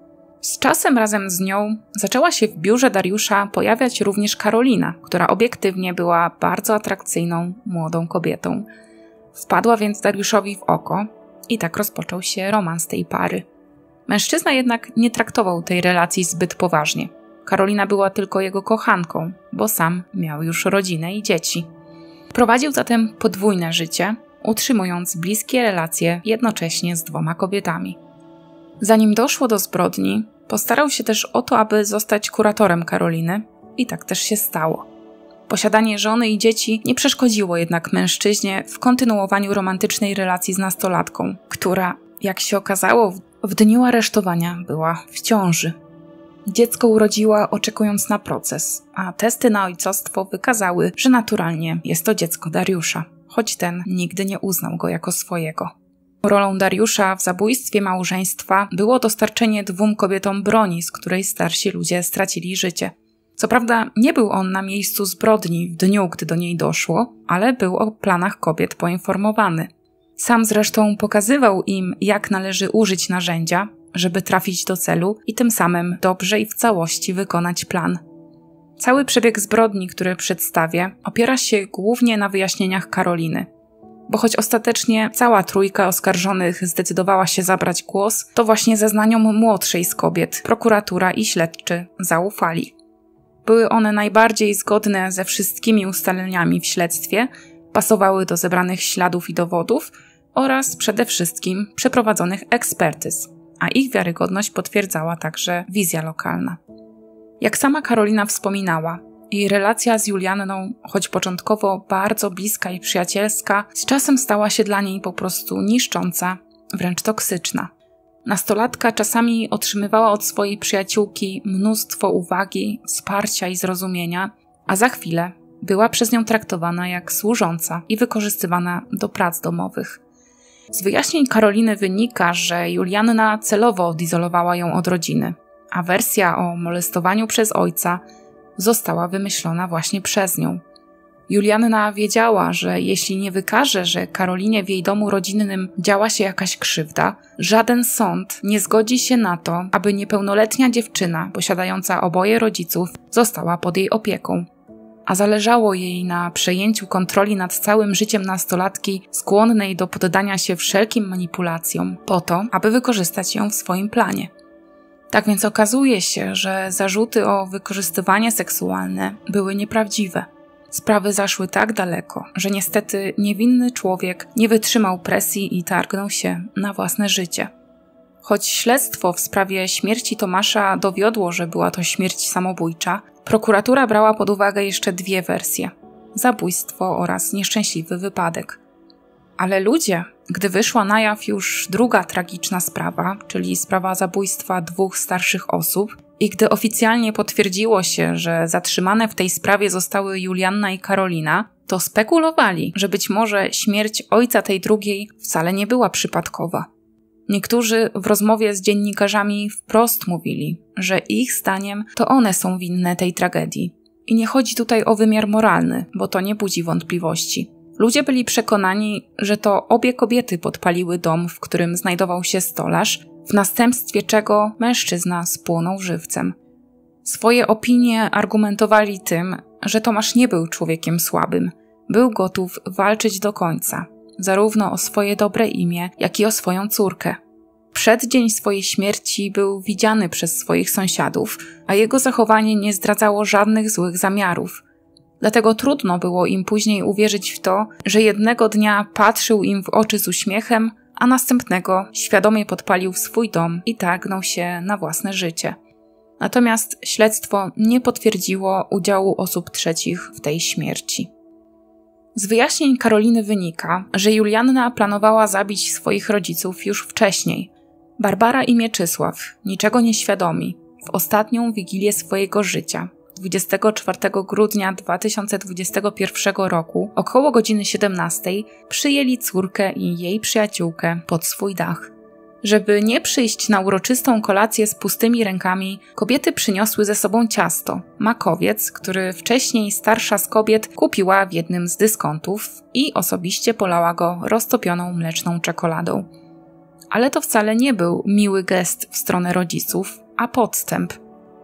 Z czasem razem z nią zaczęła się w biurze Dariusza pojawiać również Karolina, która obiektywnie była bardzo atrakcyjną, młodą kobietą. Wpadła więc Dariuszowi w oko i tak rozpoczął się romans tej pary. Mężczyzna jednak nie traktował tej relacji zbyt poważnie. Karolina była tylko jego kochanką, bo sam miał już rodzinę i dzieci. Prowadził zatem podwójne życie, utrzymując bliskie relacje jednocześnie z dwoma kobietami. Zanim doszło do zbrodni, postarał się też o to, aby zostać kuratorem Karoliny i tak też się stało. Posiadanie żony i dzieci nie przeszkodziło jednak mężczyźnie w kontynuowaniu romantycznej relacji z nastolatką, która, jak się okazało, w dniu aresztowania była w ciąży. Dziecko urodziła oczekując na proces, a testy na ojcostwo wykazały, że naturalnie jest to dziecko Dariusza, choć ten nigdy nie uznał go jako swojego. Rolą Dariusza w zabójstwie małżeństwa było dostarczenie dwóm kobietom broni, z której starsi ludzie stracili życie. Co prawda nie był on na miejscu zbrodni w dniu, gdy do niej doszło, ale był o planach kobiet poinformowany. Sam zresztą pokazywał im, jak należy użyć narzędzia, żeby trafić do celu i tym samym dobrze i w całości wykonać plan. Cały przebieg zbrodni, który przedstawię, opiera się głównie na wyjaśnieniach Karoliny. Bo choć ostatecznie cała trójka oskarżonych zdecydowała się zabrać głos, to właśnie zeznaniom młodszej z kobiet prokuratura i śledczy zaufali. Były one najbardziej zgodne ze wszystkimi ustaleniami w śledztwie, pasowały do zebranych śladów i dowodów oraz przede wszystkim przeprowadzonych ekspertyz, a ich wiarygodność potwierdzała także wizja lokalna. Jak sama Karolina wspominała, Jej relacja z Julianną, choć początkowo bardzo bliska i przyjacielska, z czasem stała się dla niej po prostu niszcząca, wręcz toksyczna. Nastolatka czasami otrzymywała od swojej przyjaciółki mnóstwo uwagi, wsparcia i zrozumienia, a za chwilę była przez nią traktowana jak służąca i wykorzystywana do prac domowych. Z wyjaśnień Karoliny wynika, że Julianna celowo odizolowała ją od rodziny, a wersja o molestowaniu przez ojca została wymyślona właśnie przez nią. Julianna wiedziała, że jeśli nie wykaże, że Karolinie w jej domu rodzinnym działa się jakaś krzywda, żaden sąd nie zgodzi się na to, aby niepełnoletnia dziewczyna, posiadająca oboje rodziców, została pod jej opieką. A zależało jej na przejęciu kontroli nad całym życiem nastolatki skłonnej do poddania się wszelkim manipulacjom, po to, aby wykorzystać ją w swoim planie. Tak więc okazuje się, że zarzuty o wykorzystywanie seksualne były nieprawdziwe. Sprawy zaszły tak daleko, że niestety niewinny człowiek nie wytrzymał presji i targnął się na własne życie. Choć śledztwo w sprawie śmierci Tomasza dowiodło, że była to śmierć samobójcza, prokuratura brała pod uwagę jeszcze dwie wersje – zabójstwo oraz nieszczęśliwy wypadek. Ale ludzie, gdy wyszła na jaw już druga tragiczna sprawa, czyli sprawa zabójstwa dwóch starszych osób, i gdy oficjalnie potwierdziło się, że zatrzymane w tej sprawie zostały Julianna i Karolina, to spekulowali, że być może śmierć ojca tej drugiej wcale nie była przypadkowa. Niektórzy w rozmowie z dziennikarzami wprost mówili, że ich zdaniem to one są winne tej tragedii. I nie chodzi tutaj o wymiar moralny, bo to nie budzi wątpliwości. Ludzie byli przekonani, że to obie kobiety podpaliły dom, w którym znajdował się stolarz, w następstwie czego mężczyzna spłonął żywcem. Swoje opinie argumentowali tym, że Tomasz nie był człowiekiem słabym. Był gotów walczyć do końca, zarówno o swoje dobre imię, jak i o swoją córkę. Przed dzień swojej śmierci był widziany przez swoich sąsiadów, a jego zachowanie nie zdradzało żadnych złych zamiarów. Dlatego trudno było im później uwierzyć w to, że jednego dnia patrzył im w oczy z uśmiechem, a następnego świadomie podpalił swój dom i targnął się na własne życie. Natomiast śledztwo nie potwierdziło udziału osób trzecich w tej śmierci. Z wyjaśnień Karoliny wynika, że Julianna planowała zabić swoich rodziców już wcześniej. Barbara i Mieczysław, niczego nieświadomi, w ostatnią wigilię swojego życia, dwudziestego czwartego grudnia dwa tysiące dwudziestego pierwszego roku, około godziny siedemnastej, przyjęli córkę i jej przyjaciółkę pod swój dach. Żeby nie przyjść na uroczystą kolację z pustymi rękami, kobiety przyniosły ze sobą ciasto, makowiec, który wcześniej starsza z kobiet kupiła w jednym z dyskontów i osobiście polała go roztopioną mleczną czekoladą. Ale to wcale nie był miły gest w stronę rodziców, a podstęp.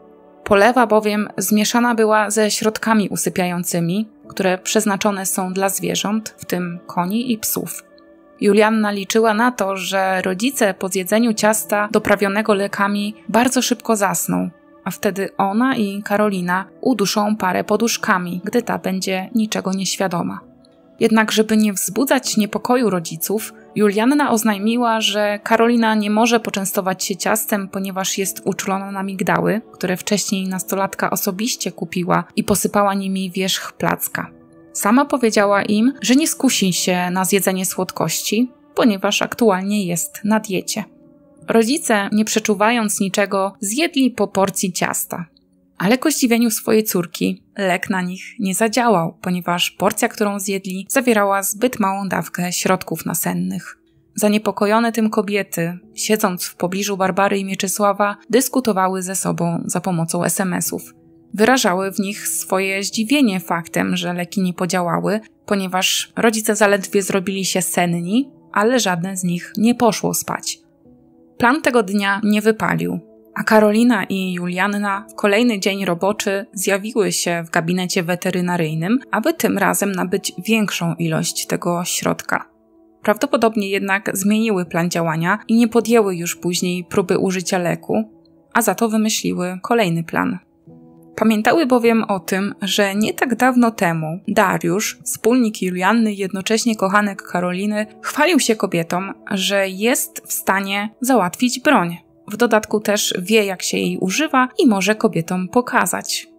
Polewa bowiem zmieszana była ze środkami usypiającymi, które przeznaczone są dla zwierząt, w tym koni i psów. Julianna liczyła na to, że rodzice po zjedzeniu ciasta doprawionego lekami bardzo szybko zasną, a wtedy ona i Karolina uduszą parę poduszkami, gdy ta będzie niczego nieświadoma. Jednak żeby nie wzbudzać niepokoju rodziców, Julianna oznajmiła, że Karolina nie może poczęstować się ciastem, ponieważ jest uczulona na migdały, które wcześniej nastolatka osobiście kupiła i posypała nimi wierzch placka. Sama powiedziała im, że nie skusi się na zjedzenie słodkości, ponieważ aktualnie jest na diecie. Rodzice, nie przeczuwając niczego, zjedli po porcji ciasta. Ale ku zdziwieniu swojej córki lek na nich nie zadziałał, ponieważ porcja, którą zjedli, zawierała zbyt małą dawkę środków nasennych. Zaniepokojone tym kobiety, siedząc w pobliżu Barbary i Mieczysława, dyskutowały ze sobą za pomocą es em esów. Wyrażały w nich swoje zdziwienie faktem, że leki nie podziałały, ponieważ rodzice zaledwie zrobili się senni, ale żadne z nich nie poszło spać. Plan tego dnia nie wypalił, a Karolina i Julianna w kolejny dzień roboczy zjawiły się w gabinecie weterynaryjnym, aby tym razem nabyć większą ilość tego środka. Prawdopodobnie jednak zmieniły plan działania i nie podjęły już później próby użycia leku, a za to wymyśliły kolejny plan. Pamiętały bowiem o tym, że nie tak dawno temu Dariusz, wspólnik Julianny i jednocześnie kochanek Karoliny, chwalił się kobietom, że jest w stanie załatwić broń. W dodatku też wie, jak się jej używa i może kobietom pokazać.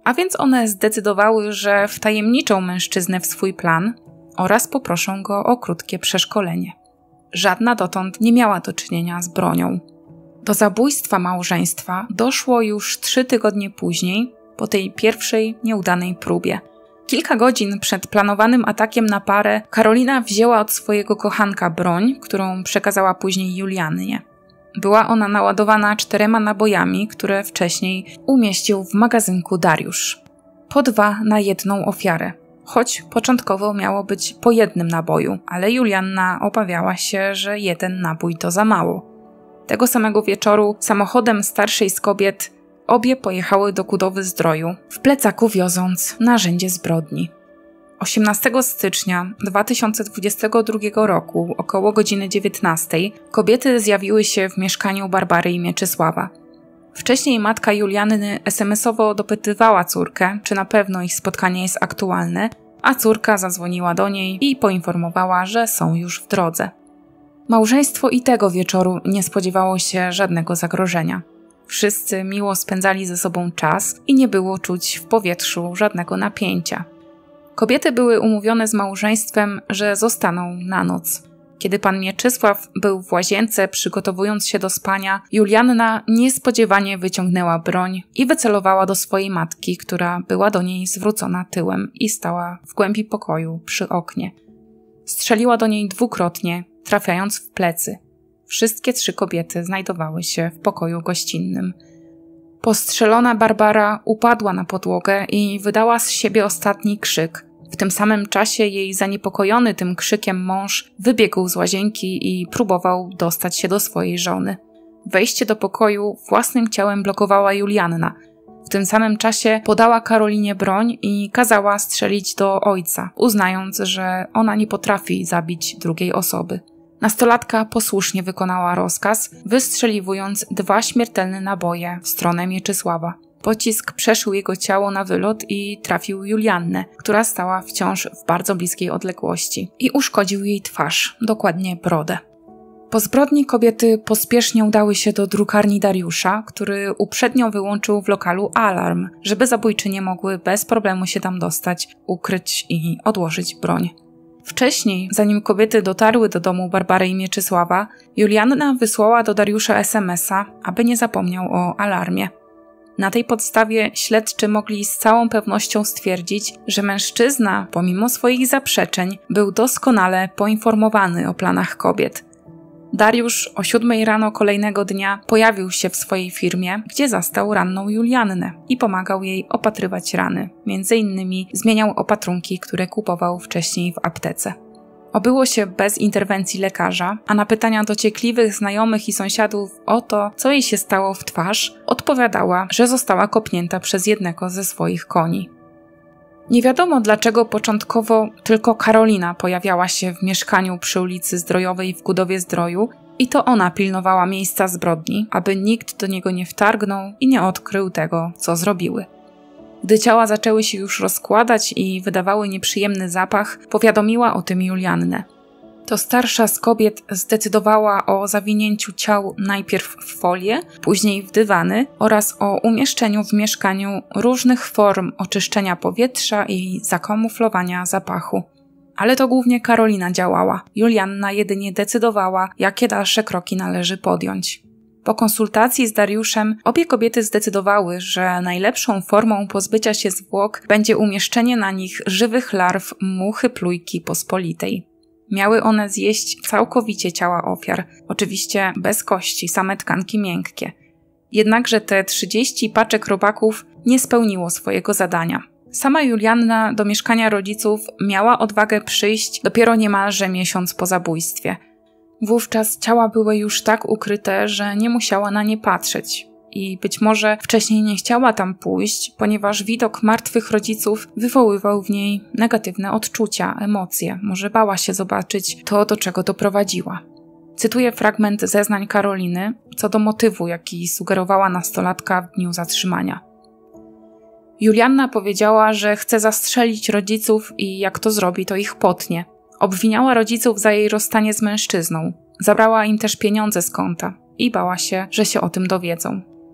A więc one zdecydowały, że wtajemniczą mężczyznę w swój plan oraz poproszą go o krótkie przeszkolenie. Żadna dotąd nie miała do czynienia z bronią. Do zabójstwa małżeństwa doszło już trzy tygodnie później, po tej pierwszej nieudanej próbie. Kilka godzin przed planowanym atakiem na parę Karolina wzięła od swojego kochanka broń, którą przekazała później Juliannie. Była ona naładowana czterema nabojami, które wcześniej umieścił w magazynku Dariusz. Po dwa na jedną ofiarę, choć początkowo miało być po jednym naboju, ale Julianna obawiała się, że jeden nabój to za mało. Tego samego wieczoru samochodem starszej z kobiet obie pojechały do Kudowy-Zdroju, w plecaku wioząc narzędzie zbrodni. osiemnastego stycznia dwa tysiące dwudziestego drugiego roku, około godziny dziewiętnastej, kobiety zjawiły się w mieszkaniu Barbary i Mieczysława. Wcześniej matka Julianny es em esowo dopytywała córkę, czy na pewno ich spotkanie jest aktualne, a córka zadzwoniła do niej i poinformowała, że są już w drodze. Małżeństwo i tego wieczoru nie spodziewało się żadnego zagrożenia. Wszyscy miło spędzali ze sobą czas i nie było czuć w powietrzu żadnego napięcia. Kobiety były umówione z małżeństwem, że zostaną na noc. Kiedy pan Mieczysław był w łazience przygotowując się do spania, Julianna niespodziewanie wyciągnęła broń i wycelowała do swojej matki, która była do niej zwrócona tyłem i stała w głębi pokoju przy oknie. Strzeliła do niej dwukrotnie, trafiając w plecy. Wszystkie trzy kobiety znajdowały się w pokoju gościnnym. Postrzelona Barbara upadła na podłogę i wydała z siebie ostatni krzyk. W tym samym czasie jej zaniepokojony tym krzykiem mąż wybiegł z łazienki i próbował dostać się do swojej żony. Wejście do pokoju własnym ciałem blokowała Julianna. W tym samym czasie podała Karolinie broń i kazała strzelić do ojca, uznając, że ona nie potrafi zabić drugiej osoby. Nastolatka posłusznie wykonała rozkaz, wystrzeliwując dwa śmiertelne naboje w stronę Mieczysława. Pocisk przeszył jego ciało na wylot i trafił Juliannę, która stała wciąż w bardzo bliskiej odległości, i uszkodził jej twarz, dokładnie brodę. Po zbrodni kobiety pospiesznie udały się do drukarni Dariusza, który uprzednio wyłączył w lokalu alarm, żeby zabójczynie mogły bez problemu się tam dostać, ukryć i odłożyć broń. Wcześniej, zanim kobiety dotarły do domu Barbary i Mieczysława, Julianna wysłała do Dariusza es em esa, aby nie zapomniał o alarmie. Na tej podstawie śledczy mogli z całą pewnością stwierdzić, że mężczyzna, pomimo swoich zaprzeczeń, był doskonale poinformowany o planach kobiet. Dariusz o siódmej rano kolejnego dnia pojawił się w swojej firmie, gdzie zastał ranną Juliannę i pomagał jej opatrywać rany. Między innymi zmieniał opatrunki, które kupował wcześniej w aptece. Obyło się bez interwencji lekarza, a na pytania dociekliwych znajomych i sąsiadów o to, co jej się stało w twarz, odpowiadała, że została kopnięta przez jednego ze swoich koni. Nie wiadomo, dlaczego początkowo tylko Karolina pojawiała się w mieszkaniu przy ulicy Zdrojowej w Kudowie-Zdroju i to ona pilnowała miejsca zbrodni, aby nikt do niego nie wtargnął i nie odkrył tego, co zrobiły. Gdy ciała zaczęły się już rozkładać i wydawały nieprzyjemny zapach, powiadomiła o tym Juliannę. To starsza z kobiet zdecydowała o zawinięciu ciał najpierw w folię, później w dywany oraz o umieszczeniu w mieszkaniu różnych form oczyszczenia powietrza i zakamuflowania zapachu. Ale to głównie Karolina działała. Julianna jedynie decydowała, jakie dalsze kroki należy podjąć. Po konsultacji z Dariuszem obie kobiety zdecydowały, że najlepszą formą pozbycia się zwłok będzie umieszczenie na nich żywych larw muchy plujki pospolitej. Miały one zjeść całkowicie ciała ofiar, oczywiście bez kości, same tkanki miękkie. Jednakże te trzydzieści paczek robaków nie spełniło swojego zadania. Sama Julianna do mieszkania rodziców miała odwagę przyjść dopiero niemalże miesiąc po zabójstwie. Wówczas ciała były już tak ukryte, że nie musiała na nie patrzeć. I być może wcześniej nie chciała tam pójść, ponieważ widok martwych rodziców wywoływał w niej negatywne odczucia, emocje. Może bała się zobaczyć to, do czego doprowadziła. Cytuję fragment zeznań Karoliny co do motywu, jaki sugerowała nastolatka w dniu zatrzymania. Julianna powiedziała, że chce zastrzelić rodziców i jak to zrobi, to ich potnie. Obwiniała rodziców za jej rozstanie z mężczyzną. Zabrała im też pieniądze z konta i bała się, że się o tym dowiedzą.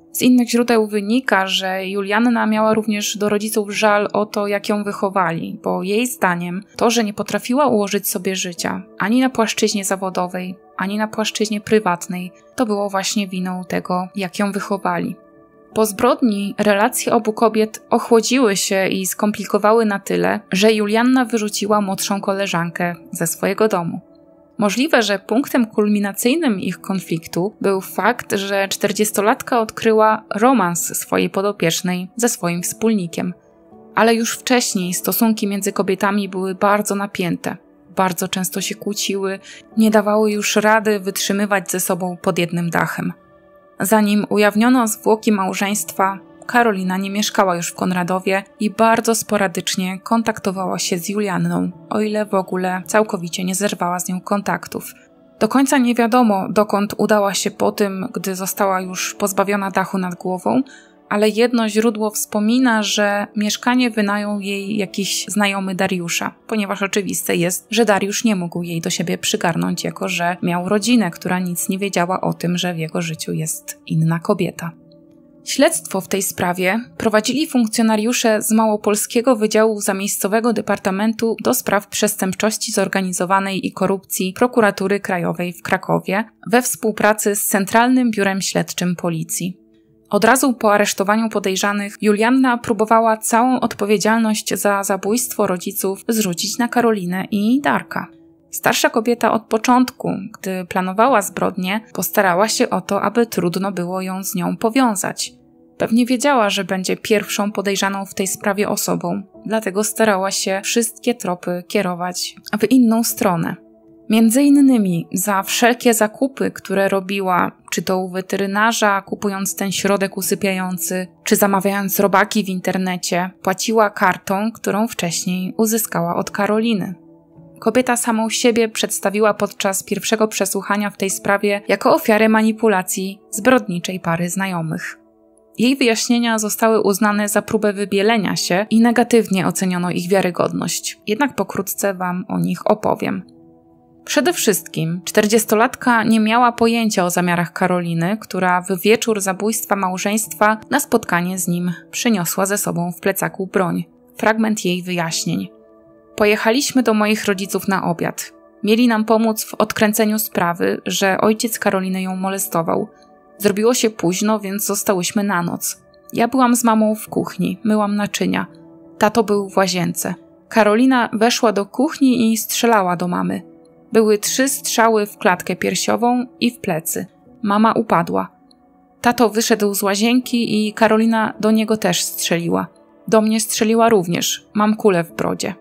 Z innych źródeł wynika, że Julianna miała również do rodziców żal o to, jak ją wychowali, bo jej zdaniem to, że nie potrafiła ułożyć sobie życia ani na płaszczyźnie zawodowej, ani na płaszczyźnie prywatnej, to było właśnie winą tego, jak ją wychowali. Po zbrodni relacje obu kobiet ochłodziły się i skomplikowały na tyle, że Julianna wyrzuciła młodszą koleżankę ze swojego domu. Możliwe, że punktem kulminacyjnym ich konfliktu był fakt, że czterdziestolatka odkryła romans swojej podopiecznej ze swoim wspólnikiem. Ale już wcześniej stosunki między kobietami były bardzo napięte. Bardzo często się kłóciły, nie dawały już rady wytrzymywać ze sobą pod jednym dachem. Zanim ujawniono zwłoki małżeństwa, Karolina nie mieszkała już w Konradowie i bardzo sporadycznie kontaktowała się z Julianną, o ile w ogóle całkowicie nie zerwała z nią kontaktów. Do końca nie wiadomo, dokąd udała się po tym, gdy została już pozbawiona dachu nad głową, ale jedno źródło wspomina, że mieszkanie wynajął jej jakiś znajomy Dariusza, ponieważ oczywiste jest, że Dariusz nie mógł jej do siebie przygarnąć, jako że miał rodzinę, która nic nie wiedziała o tym, że w jego życiu jest inna kobieta. Śledztwo w tej sprawie prowadzili funkcjonariusze z Małopolskiego Wydziału Zamiejscowego Departamentu do Spraw Przestępczości Zorganizowanej i Korupcji Prokuratury Krajowej w Krakowie we współpracy z Centralnym Biurem Śledczym Policji. Od razu po aresztowaniu podejrzanych Julianna próbowała całą odpowiedzialność za zabójstwo rodziców zrzucić na Karolinę i Darka. Starsza kobieta od początku, gdy planowała zbrodnię, postarała się o to, aby trudno było ją z nią powiązać. Pewnie wiedziała, że będzie pierwszą podejrzaną w tej sprawie osobą, dlatego starała się wszystkie tropy kierować w inną stronę. Między innymi za wszelkie zakupy, które robiła, czy to u weterynarza, kupując ten środek usypiający, czy zamawiając robaki w internecie, płaciła kartą, którą wcześniej uzyskała od Karoliny. Kobieta samą siebie przedstawiła podczas pierwszego przesłuchania w tej sprawie jako ofiarę manipulacji zbrodniczej pary znajomych. Jej wyjaśnienia zostały uznane za próbę wybielenia się i negatywnie oceniono ich wiarygodność, jednak pokrótce Wam o nich opowiem. Przede wszystkim czterdziestolatka nie miała pojęcia o zamiarach Karoliny, która w wieczór zabójstwa małżeństwa na spotkanie z nim przyniosła ze sobą w plecaku broń. Fragment jej wyjaśnień. Pojechaliśmy do moich rodziców na obiad. Mieli nam pomóc w odkręceniu sprawy, że ojciec Karoliny ją molestował. Zrobiło się późno, więc zostałyśmy na noc. Ja byłam z mamą w kuchni, myłam naczynia. Tato był w łazience. Karolina weszła do kuchni i strzelała do mamy. Były trzy strzały w klatkę piersiową i w plecy. Mama upadła. Tato wyszedł z łazienki i Karolina do niego też strzeliła. Do mnie strzeliła również. Mam kulę w brodzie.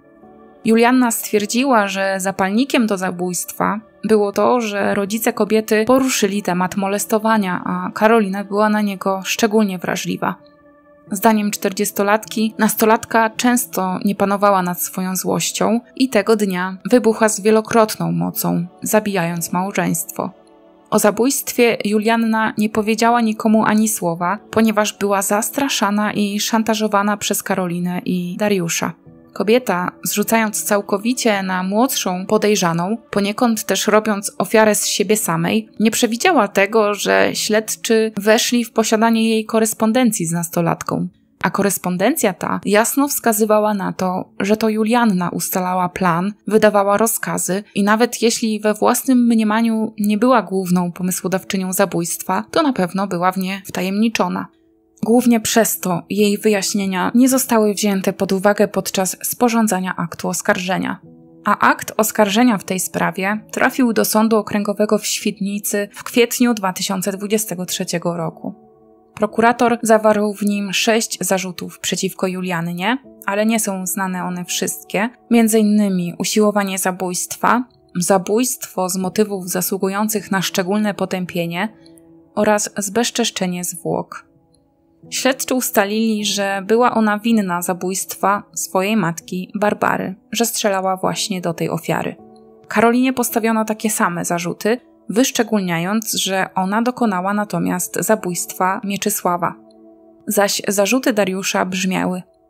Julianna stwierdziła, że zapalnikiem do zabójstwa było to, że rodzice kobiety poruszyli temat molestowania, a Karolina była na niego szczególnie wrażliwa. Zdaniem czterdziestolatki, nastolatka często nie panowała nad swoją złością i tego dnia wybuchła z wielokrotną mocą, zabijając małżeństwo. O zabójstwie Julianna nie powiedziała nikomu ani słowa, ponieważ była zastraszana i szantażowana przez Karolinę i Dariusza. Kobieta, zrzucając całkowicie na młodszą podejrzaną, poniekąd też robiąc ofiarę z siebie samej, nie przewidziała tego, że śledczy weszli w posiadanie jej korespondencji z nastolatką. A korespondencja ta jasno wskazywała na to, że to Julianna ustalała plan, wydawała rozkazy i nawet jeśli we własnym mniemaniu nie była główną pomysłodawczynią zabójstwa, to na pewno była w nie wtajemniczona. Głównie przez to jej wyjaśnienia nie zostały wzięte pod uwagę podczas sporządzania aktu oskarżenia. A akt oskarżenia w tej sprawie trafił do Sądu Okręgowego w Świdnicy w kwietniu dwa tysiące dwudziestego trzeciego roku. Prokurator zawarł w nim sześć zarzutów przeciwko Juliannie, ale nie są znane one wszystkie, między innymi usiłowanie zabójstwa, zabójstwo z motywów zasługujących na szczególne potępienie oraz zbezczeszczenie zwłok. Śledczy ustalili, że była ona winna zabójstwa swojej matki Barbary, że strzelała właśnie do tej ofiary. Karolinie postawiono takie same zarzuty, wyszczególniając, że ona dokonała natomiast zabójstwa Mieczysława. Zaś zarzuty Dariusza brzmiały: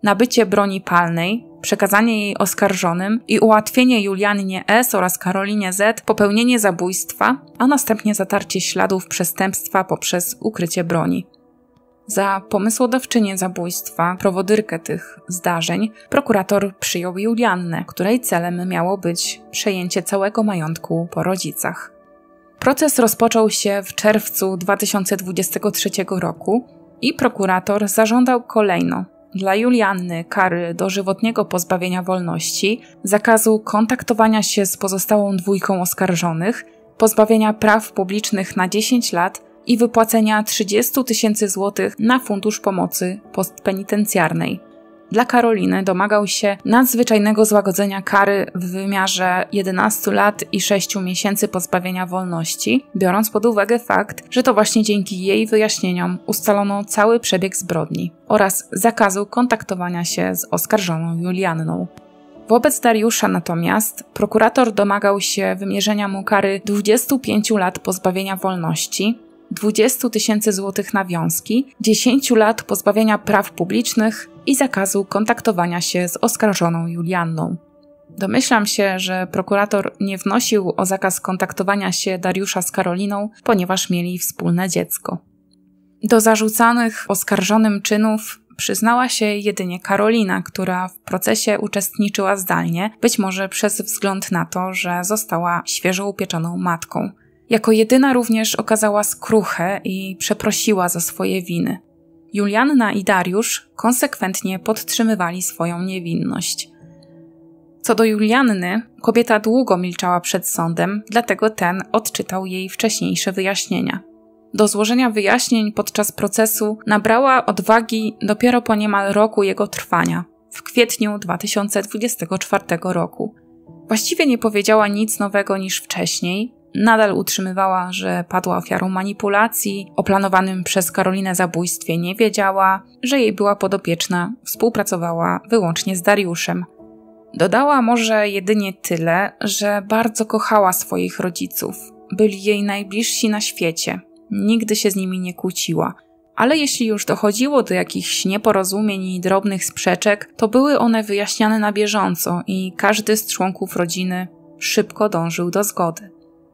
nabycie broni palnej, przekazanie jej oskarżonym i ułatwienie Juliannie S. oraz Karolinie Z. popełnienie zabójstwa, a następnie zatarcie śladów przestępstwa poprzez ukrycie broni. Za pomysłodawczynię zabójstwa, prowodyrkę tych zdarzeń, prokurator przyjął Juliannę, której celem miało być przejęcie całego majątku po rodzicach. Proces rozpoczął się w czerwcu dwa tysiące dwudziestego trzeciego roku i prokurator zażądał kolejno dla Julianny kary dożywotniego pozbawienia wolności, zakazu kontaktowania się z pozostałą dwójką oskarżonych, pozbawienia praw publicznych na dziesięć lat i wypłacenia trzydzieści tysięcy złotych na Fundusz Pomocy Postpenitencjarnej. Dla Karoliny domagał się nadzwyczajnego złagodzenia kary w wymiarze jedenastu lat i sześciu miesięcy pozbawienia wolności, biorąc pod uwagę fakt, że to właśnie dzięki jej wyjaśnieniom ustalono cały przebieg zbrodni oraz zakazu kontaktowania się z oskarżoną Julianną. Wobec Dariusza natomiast prokurator domagał się wymierzenia mu kary dwudziestu pięciu lat pozbawienia wolności, dwudziestu tysięcy złotych nawiązki, dziesięciu lat pozbawienia praw publicznych i zakazu kontaktowania się z oskarżoną Julianną. Domyślam się, że prokurator nie wnosił o zakaz kontaktowania się Dariusza z Karoliną, ponieważ mieli wspólne dziecko. Do zarzucanych oskarżonym czynów przyznała się jedynie Karolina, która w procesie uczestniczyła zdalnie, być może przez wzgląd na to, że została świeżo upieczoną matką. Jako jedyna również okazała skruchę i przeprosiła za swoje winy. Julianna i Dariusz konsekwentnie podtrzymywali swoją niewinność. Co do Julianny, kobieta długo milczała przed sądem, dlatego ten odczytał jej wcześniejsze wyjaśnienia. Do złożenia wyjaśnień podczas procesu nabrała odwagi dopiero po niemal roku jego trwania, w kwietniu dwa tysiące dwudziestego czwartego roku. Właściwie nie powiedziała nic nowego niż wcześniej. Nadal utrzymywała, że padła ofiarą manipulacji, o planowanym przez Karolinę zabójstwie nie wiedziała, że jej była podopieczna, współpracowała wyłącznie z Dariuszem. Dodała może jedynie tyle, że bardzo kochała swoich rodziców. Byli jej najbliżsi na świecie. Nigdy się z nimi nie kłóciła. Ale jeśli już dochodziło do jakichś nieporozumień i drobnych sprzeczek, to były one wyjaśniane na bieżąco i każdy z członków rodziny szybko dążył do zgody.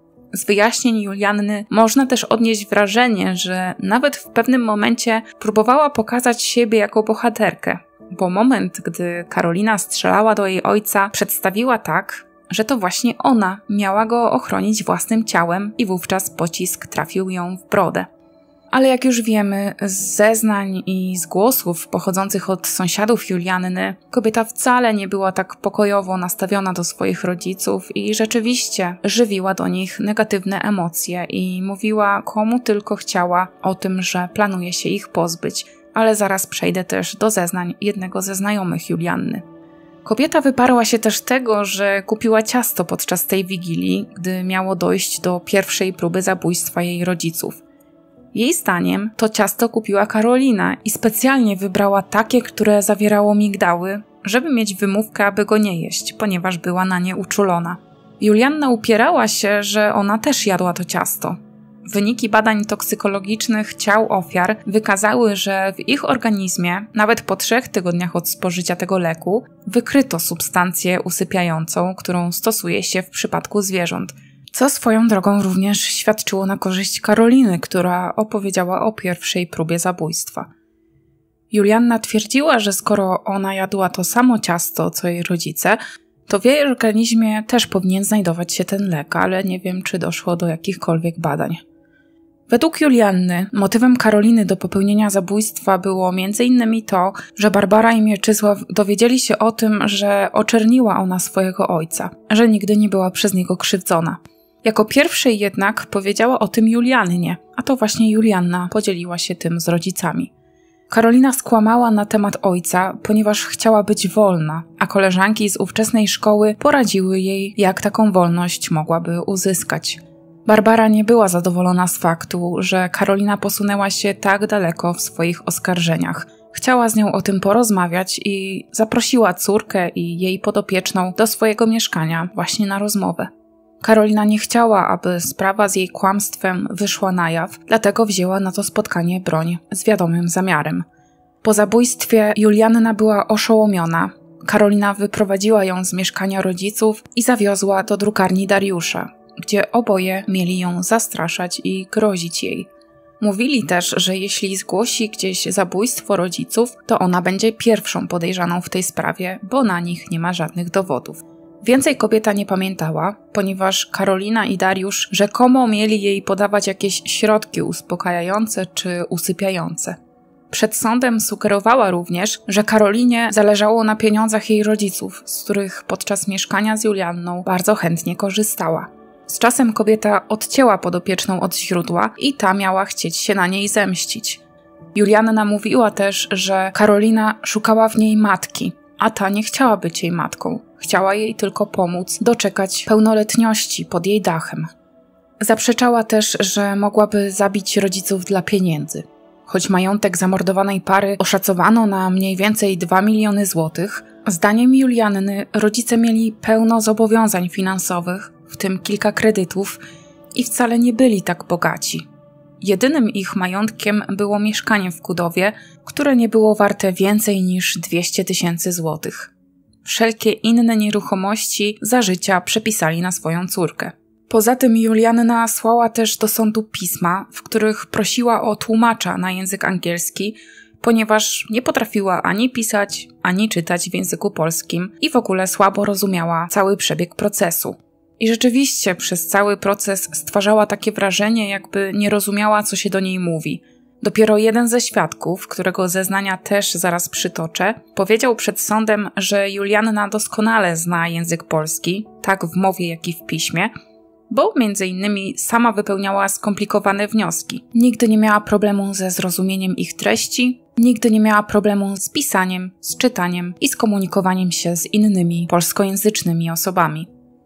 Z wyjaśnień Julianny można też odnieść wrażenie, że nawet w pewnym momencie próbowała pokazać siebie jako bohaterkę, bo moment, gdy Karolina strzelała do jej ojca, przedstawiła tak, że to właśnie ona miała go ochronić własnym ciałem i wówczas pocisk trafił ją w brodę. Ale jak już wiemy z zeznań i z głosów pochodzących od sąsiadów Julianny, kobieta wcale nie była tak pokojowo nastawiona do swoich rodziców i rzeczywiście żywiła do nich negatywne emocje i mówiła komu tylko chciała o tym, że planuje się ich pozbyć, ale zaraz przejdę też do zeznań jednego ze znajomych Julianny. Kobieta wyparła się też tego, że kupiła ciasto podczas tej wigilii, gdy miało dojść do pierwszej próby zabójstwa jej rodziców. Jej zdaniem to ciasto kupiła Karolina i specjalnie wybrała takie, które zawierało migdały, żeby mieć wymówkę, aby go nie jeść, ponieważ była na nie uczulona. Julianna upierała się, że ona też jadła to ciasto. Wyniki badań toksykologicznych ciał ofiar wykazały, że w ich organizmie, nawet po trzech tygodniach od spożycia tego leku, wykryto substancję usypiającą, którą stosuje się w przypadku zwierząt, co swoją drogą również świadczyło na korzyść Karoliny, która opowiedziała o pierwszej próbie zabójstwa. Julianna twierdziła, że skoro ona jadła to samo ciasto, co jej rodzice, to w jej organizmie też powinien znajdować się ten lek, ale nie wiem, czy doszło do jakichkolwiek badań. Według Julianny motywem Karoliny do popełnienia zabójstwa było między innymi to, że Barbara i Mieczysław dowiedzieli się o tym, że oczerniła ona swojego ojca, że nigdy nie była przez niego krzywdzona. Jako pierwszej jednak powiedziała o tym Juliannie, a to właśnie Julianna podzieliła się tym z rodzicami. Karolina skłamała na temat ojca, ponieważ chciała być wolna, a koleżanki z ówczesnej szkoły poradziły jej, jak taką wolność mogłaby uzyskać. Barbara nie była zadowolona z faktu, że Karolina posunęła się tak daleko w swoich oskarżeniach. Chciała z nią o tym porozmawiać i zaprosiła córkę i jej podopieczną do swojego mieszkania właśnie na rozmowę. Karolina nie chciała, aby sprawa z jej kłamstwem wyszła na jaw, dlatego wzięła na to spotkanie broń z wiadomym zamiarem. Po zabójstwie Julianna była oszołomiona. Karolina wyprowadziła ją z mieszkania rodziców i zawiozła do drukarni Dariusza, gdzie oboje mieli ją zastraszać i grozić jej. Mówili też, że jeśli zgłosi gdzieś zabójstwo rodziców, to ona będzie pierwszą podejrzaną w tej sprawie, bo na nich nie ma żadnych dowodów. Więcej kobieta nie pamiętała, ponieważ Karolina i Dariusz rzekomo mieli jej podawać jakieś środki uspokajające czy usypiające. Przed sądem sugerowała również, że Karolinie zależało na pieniądzach jej rodziców, z których podczas mieszkania z Julianną bardzo chętnie korzystała. Z czasem kobieta odcięła podopieczną od źródła i ta miała chcieć się na niej zemścić. Julianna mówiła też, że Karolina szukała w niej matki, a ta nie chciała być jej matką. Chciała jej tylko pomóc doczekać pełnoletności pod jej dachem. Zaprzeczała też, że mogłaby zabić rodziców dla pieniędzy. Choć majątek zamordowanej pary oszacowano na mniej więcej dwa miliony złotych, zdaniem Julianny rodzice mieli pełno zobowiązań finansowych, w tym kilka kredytów, i wcale nie byli tak bogaci. Jedynym ich majątkiem było mieszkanie w Kudowie, które nie było warte więcej niż dwieście tysięcy złotych. Wszelkie inne nieruchomości za życia przepisali na swoją córkę. Poza tym Julianna słała też do sądu pisma, w których prosiła o tłumacza na język angielski, ponieważ nie potrafiła ani pisać, ani czytać w języku polskim i w ogóle słabo rozumiała cały przebieg procesu. I rzeczywiście przez cały proces stwarzała takie wrażenie, jakby nie rozumiała, co się do niej mówi. Dopiero jeden ze świadków, którego zeznania też zaraz przytoczę, powiedział przed sądem, że Julianna doskonale zna język polski, tak w mowie, jak i w piśmie, bo między innymi sama wypełniała skomplikowane wnioski. Nigdy nie miała problemu ze zrozumieniem ich treści, nigdy nie miała problemu z pisaniem, z czytaniem i z komunikowaniem się z innymi polskojęzycznymi osobami.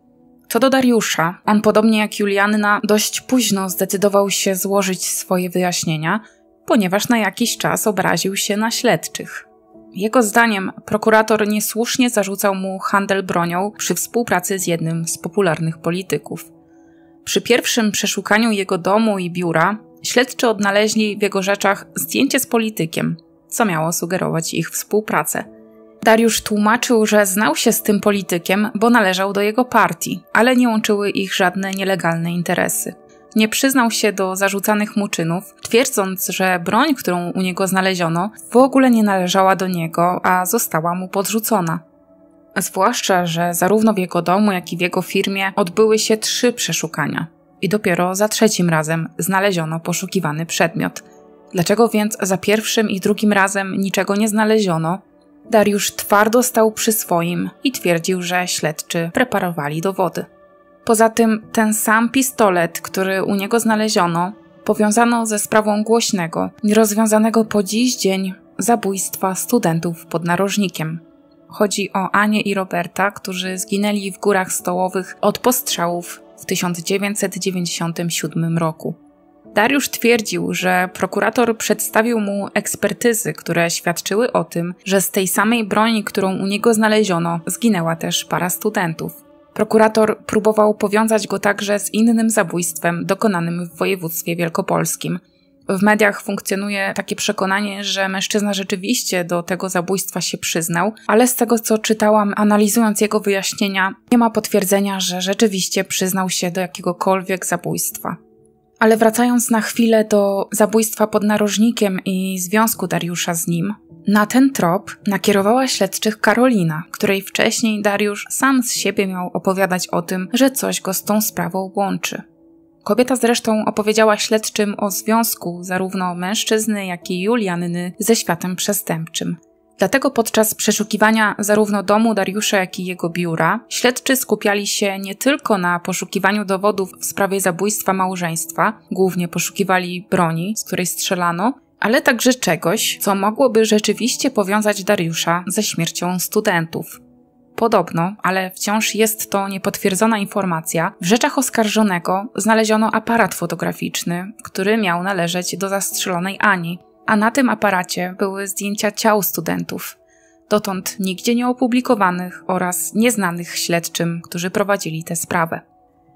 Co do Dariusza, on podobnie jak Julianna dość późno zdecydował się złożyć swoje wyjaśnienia, ponieważ na jakiś czas obraził się na śledczych. Jego zdaniem prokurator niesłusznie zarzucał mu handel bronią przy współpracy z jednym z popularnych polityków. Przy pierwszym przeszukaniu jego domu i biura śledczy odnaleźli w jego rzeczach zdjęcie z politykiem, co miało sugerować ich współpracę. Dariusz tłumaczył, że znał się z tym politykiem, bo należał do jego partii, ale nie łączyły ich żadne nielegalne interesy. Nie przyznał się do zarzucanych mu czynów, twierdząc, że broń, którą u niego znaleziono, w ogóle nie należała do niego, a została mu podrzucona. Zwłaszcza, że zarówno w jego domu, jak i w jego firmie odbyły się trzy przeszukania i dopiero za trzecim razem znaleziono poszukiwany przedmiot. Dlaczego więc za pierwszym i drugim razem niczego nie znaleziono? Dariusz twardo stał przy swoim i twierdził, że śledczy preparowali dowody. Poza tym ten sam pistolet, który u niego znaleziono, powiązano ze sprawą głośnego, nierozwiązanego po dziś dzień zabójstwa studentów pod Narożnikiem. Chodzi o Anię i Roberta, którzy zginęli w Górach Stołowych od postrzałów w tysiąc dziewięćset dziewięćdziesiątym siódmym roku. Dariusz twierdził, że prokurator przedstawił mu ekspertyzy, które świadczyły o tym, że z tej samej broni, którą u niego znaleziono, zginęła też para studentów. Prokurator próbował powiązać go także z innym zabójstwem dokonanym w województwie wielkopolskim. W mediach funkcjonuje takie przekonanie, że mężczyzna rzeczywiście do tego zabójstwa się przyznał, ale z tego, co czytałam, analizując jego wyjaśnienia, nie ma potwierdzenia, że rzeczywiście przyznał się do jakiegokolwiek zabójstwa. Ale wracając na chwilę do zabójstwa pod Narożnikiem i związku Dariusza z nim, na ten trop nakierowała śledczych Karolina, której wcześniej Dariusz sam z siebie miał opowiadać o tym, że coś go z tą sprawą łączy. Kobieta zresztą opowiedziała śledczym o związku zarówno mężczyzny, jak i Julianny ze światem przestępczym. Dlatego podczas przeszukiwania zarówno domu Dariusza, jak i jego biura, śledczy skupiali się nie tylko na poszukiwaniu dowodów w sprawie zabójstwa małżeństwa, głównie poszukiwali broni, z której strzelano, ale także czegoś, co mogłoby rzeczywiście powiązać Dariusza ze śmiercią studentów. Podobno, ale wciąż jest to niepotwierdzona informacja, w rzeczach oskarżonego znaleziono aparat fotograficzny, który miał należeć do zastrzelonej Ani, a na tym aparacie były zdjęcia ciał studentów, dotąd nigdzie nie opublikowanych oraz nieznanych śledczym, którzy prowadzili tę sprawę.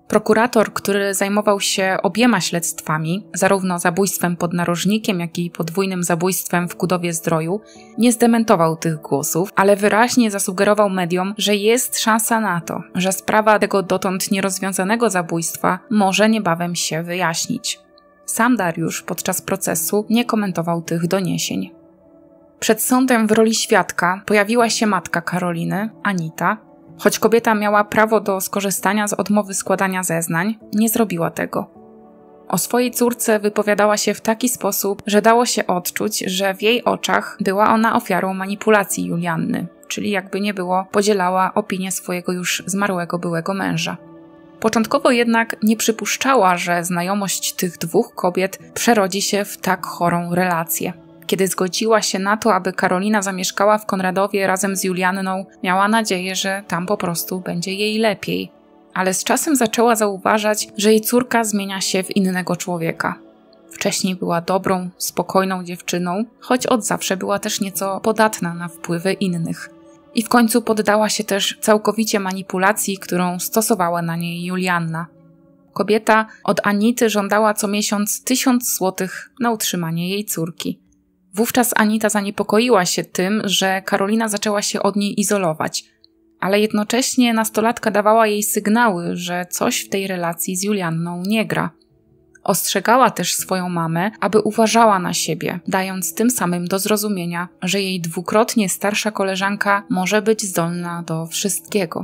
Prokurator, który zajmował się obiema śledztwami, zarówno zabójstwem pod narożnikiem, jak i podwójnym zabójstwem w Kudowie-Zdroju, nie zdementował tych głosów, ale wyraźnie zasugerował mediom, że jest szansa na to, że sprawa tego dotąd nierozwiązanego zabójstwa może niebawem się wyjaśnić. Sam Dariusz podczas procesu nie komentował tych doniesień. Przed sądem w roli świadka pojawiła się matka Karoliny, Anita. Choć kobieta miała prawo do skorzystania z odmowy składania zeznań, nie zrobiła tego. O swojej córce wypowiadała się w taki sposób, że dało się odczuć, że w jej oczach była ona ofiarą manipulacji Julianny, czyli jakby nie było, podzielała opinię swojego już zmarłego byłego męża. Początkowo jednak nie przypuszczała, że znajomość tych dwóch kobiet przerodzi się w tak chorą relację. Kiedy zgodziła się na to, aby Karolina zamieszkała w Konradowie razem z Julianną, miała nadzieję, że tam po prostu będzie jej lepiej. Ale z czasem zaczęła zauważać, że jej córka zmienia się w innego człowieka. Wcześniej była dobrą, spokojną dziewczyną, choć od zawsze była też nieco podatna na wpływy innych. I w końcu poddała się też całkowicie manipulacji, którą stosowała na niej Julianna. Kobieta od Anity żądała co miesiąc tysiąc złotych na utrzymanie jej córki. Wówczas Anita zaniepokoiła się tym, że Karolina zaczęła się od niej izolować, ale jednocześnie nastolatka dawała jej sygnały, że coś w tej relacji z Julianną nie gra. Ostrzegała też swoją mamę, aby uważała na siebie, dając tym samym do zrozumienia, że jej dwukrotnie starsza koleżanka może być zdolna do wszystkiego.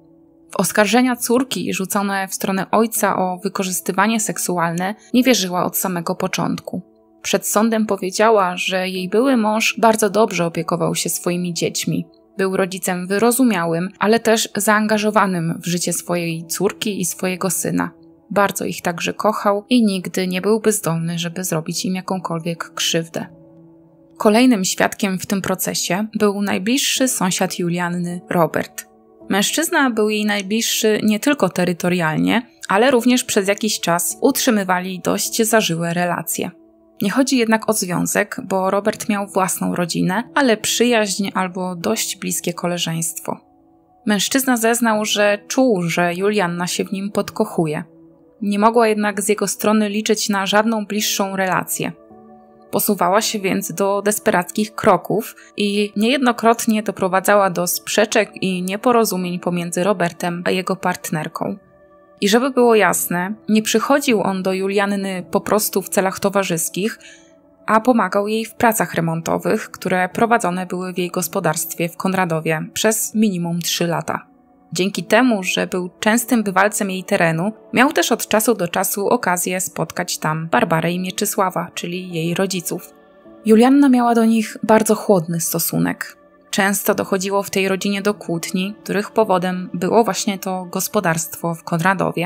W oskarżenia córki rzucone w stronę ojca o wykorzystywanie seksualne nie wierzyła od samego początku. Przed sądem powiedziała, że jej były mąż bardzo dobrze opiekował się swoimi dziećmi. Był rodzicem wyrozumiałym, ale też zaangażowanym w życie swojej córki i swojego syna. Bardzo ich także kochał i nigdy nie byłby zdolny, żeby zrobić im jakąkolwiek krzywdę. Kolejnym świadkiem w tym procesie był najbliższy sąsiad Julianny, Robert. Mężczyzna był jej najbliższy nie tylko terytorialnie, ale również przez jakiś czas utrzymywali dość zażyłe relacje. Nie chodzi jednak o związek, bo Robert miał własną rodzinę, ale przyjaźń albo dość bliskie koleżeństwo. Mężczyzna zeznał, że czuł, że Julianna się w nim podkochuje. Nie mogła jednak z jego strony liczyć na żadną bliższą relację. Posuwała się więc do desperackich kroków i niejednokrotnie doprowadzała do sprzeczek i nieporozumień pomiędzy Robertem a jego partnerką. I żeby było jasne, nie przychodził on do Julianny po prostu w celach towarzyskich, a pomagał jej w pracach remontowych, które prowadzone były w jej gospodarstwie w Konradowie przez minimum trzy lata. Dzięki temu, że był częstym bywalcem jej terenu, miał też od czasu do czasu okazję spotkać tam Barbarę i Mieczysława, czyli jej rodziców. Julianna miała do nich bardzo chłodny stosunek. Często dochodziło w tej rodzinie do kłótni, których powodem było właśnie to gospodarstwo w Konradowie.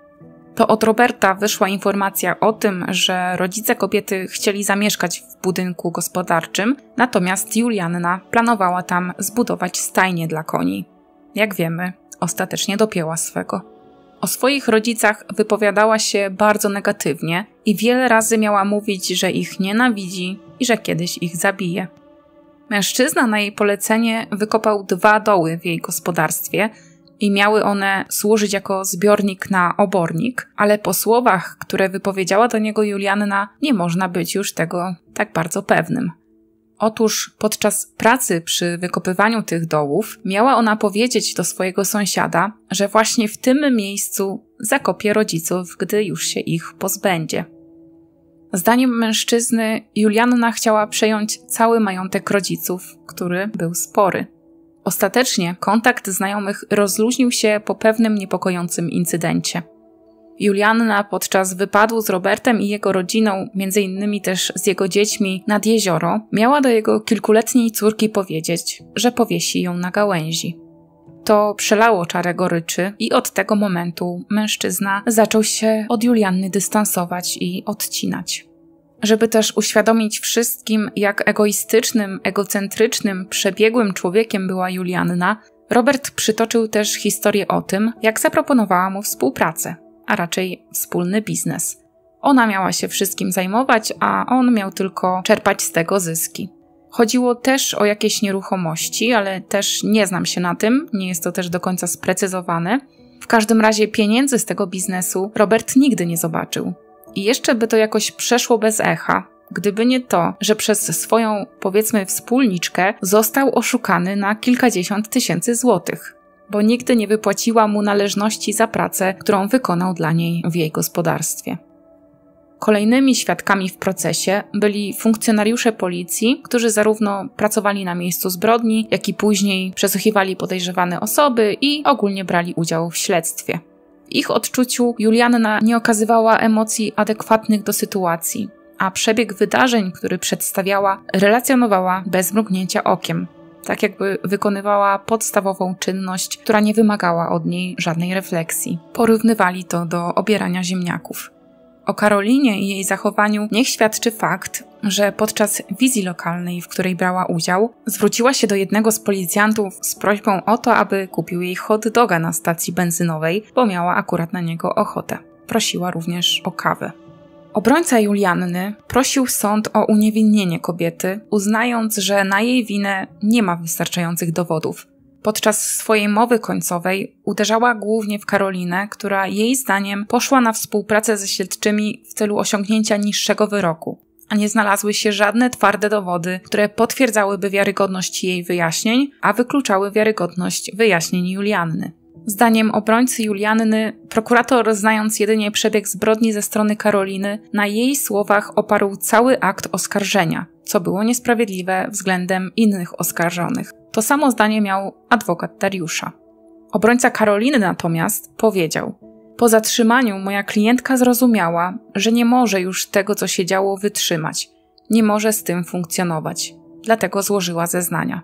To od Roberta wyszła informacja o tym, że rodzice kobiety chcieli zamieszkać w budynku gospodarczym, natomiast Julianna planowała tam zbudować stajnię dla koni. Jak wiemy, ostatecznie dopięła swego. O swoich rodzicach wypowiadała się bardzo negatywnie i wiele razy miała mówić, że ich nienawidzi i że kiedyś ich zabije. Mężczyzna na jej polecenie wykopał dwa doły w jej gospodarstwie i miały one służyć jako zbiornik na obornik, ale po słowach, które wypowiedziała do niego Julianna, nie można być już tego tak bardzo pewnym. Otóż podczas pracy przy wykopywaniu tych dołów miała ona powiedzieć do swojego sąsiada, że właśnie w tym miejscu zakopie rodziców, gdy już się ich pozbędzie. Zdaniem mężczyzny Julianna chciała przejąć cały majątek rodziców, który był spory. Ostatecznie kontakt znajomych rozluźnił się po pewnym niepokojącym incydencie. Julianna podczas wypadu z Robertem i jego rodziną, między innymi też z jego dziećmi, nad jezioro, miała do jego kilkuletniej córki powiedzieć, że powiesi ją na gałęzi. To przelało czarę goryczy i od tego momentu mężczyzna zaczął się od Julianny dystansować i odcinać. Żeby też uświadomić wszystkim, jak egoistycznym, egocentrycznym, przebiegłym człowiekiem była Julianna, Robert przytoczył też historię o tym, jak zaproponowała mu współpracę, a raczej wspólny biznes. Ona miała się wszystkim zajmować, a on miał tylko czerpać z tego zyski. Chodziło też o jakieś nieruchomości, ale też nie znam się na tym, nie jest to też do końca sprecyzowane. W każdym razie pieniędzy z tego biznesu Robert nigdy nie zobaczył. I jeszcze by to jakoś przeszło bez echa, gdyby nie to, że przez swoją, powiedzmy, wspólniczkę został oszukany na kilkadziesiąt tysięcy złotych, bo nigdy nie wypłaciła mu należności za pracę, którą wykonał dla niej w jej gospodarstwie. Kolejnymi świadkami w procesie byli funkcjonariusze policji, którzy zarówno pracowali na miejscu zbrodni, jak i później przesłuchiwali podejrzewane osoby i ogólnie brali udział w śledztwie. W ich odczuciu Julianna nie okazywała emocji adekwatnych do sytuacji, a przebieg wydarzeń, który przedstawiała, relacjonowała bez mrugnięcia okiem, tak jakby wykonywała podstawową czynność, która nie wymagała od niej żadnej refleksji. Porównywali to do obierania ziemniaków. O Karolinie i jej zachowaniu niech świadczy fakt, że podczas wizji lokalnej, w której brała udział, zwróciła się do jednego z policjantów z prośbą o to, aby kupił jej hot doga na stacji benzynowej, bo miała akurat na niego ochotę. Prosiła również o kawę. Obrońca Julianny prosił sąd o uniewinnienie kobiety, uznając, że na jej winę nie ma wystarczających dowodów. Podczas swojej mowy końcowej uderzała głównie w Karolinę, która jej zdaniem poszła na współpracę ze śledczymi w celu osiągnięcia niższego wyroku, a nie znalazły się żadne twarde dowody, które potwierdzałyby wiarygodność jej wyjaśnień, a wykluczały wiarygodność wyjaśnień Julianny. Zdaniem obrońcy Julianny, prokurator, znając jedynie przebieg zbrodni ze strony Karoliny, na jej słowach oparł cały akt oskarżenia, co było niesprawiedliwe względem innych oskarżonych. To samo zdanie miał adwokat Dariusza. Obrońca Karoliny natomiast powiedział: po zatrzymaniu moja klientka zrozumiała, że nie może już tego, co się działo, wytrzymać. Nie może z tym funkcjonować. Dlatego złożyła zeznania.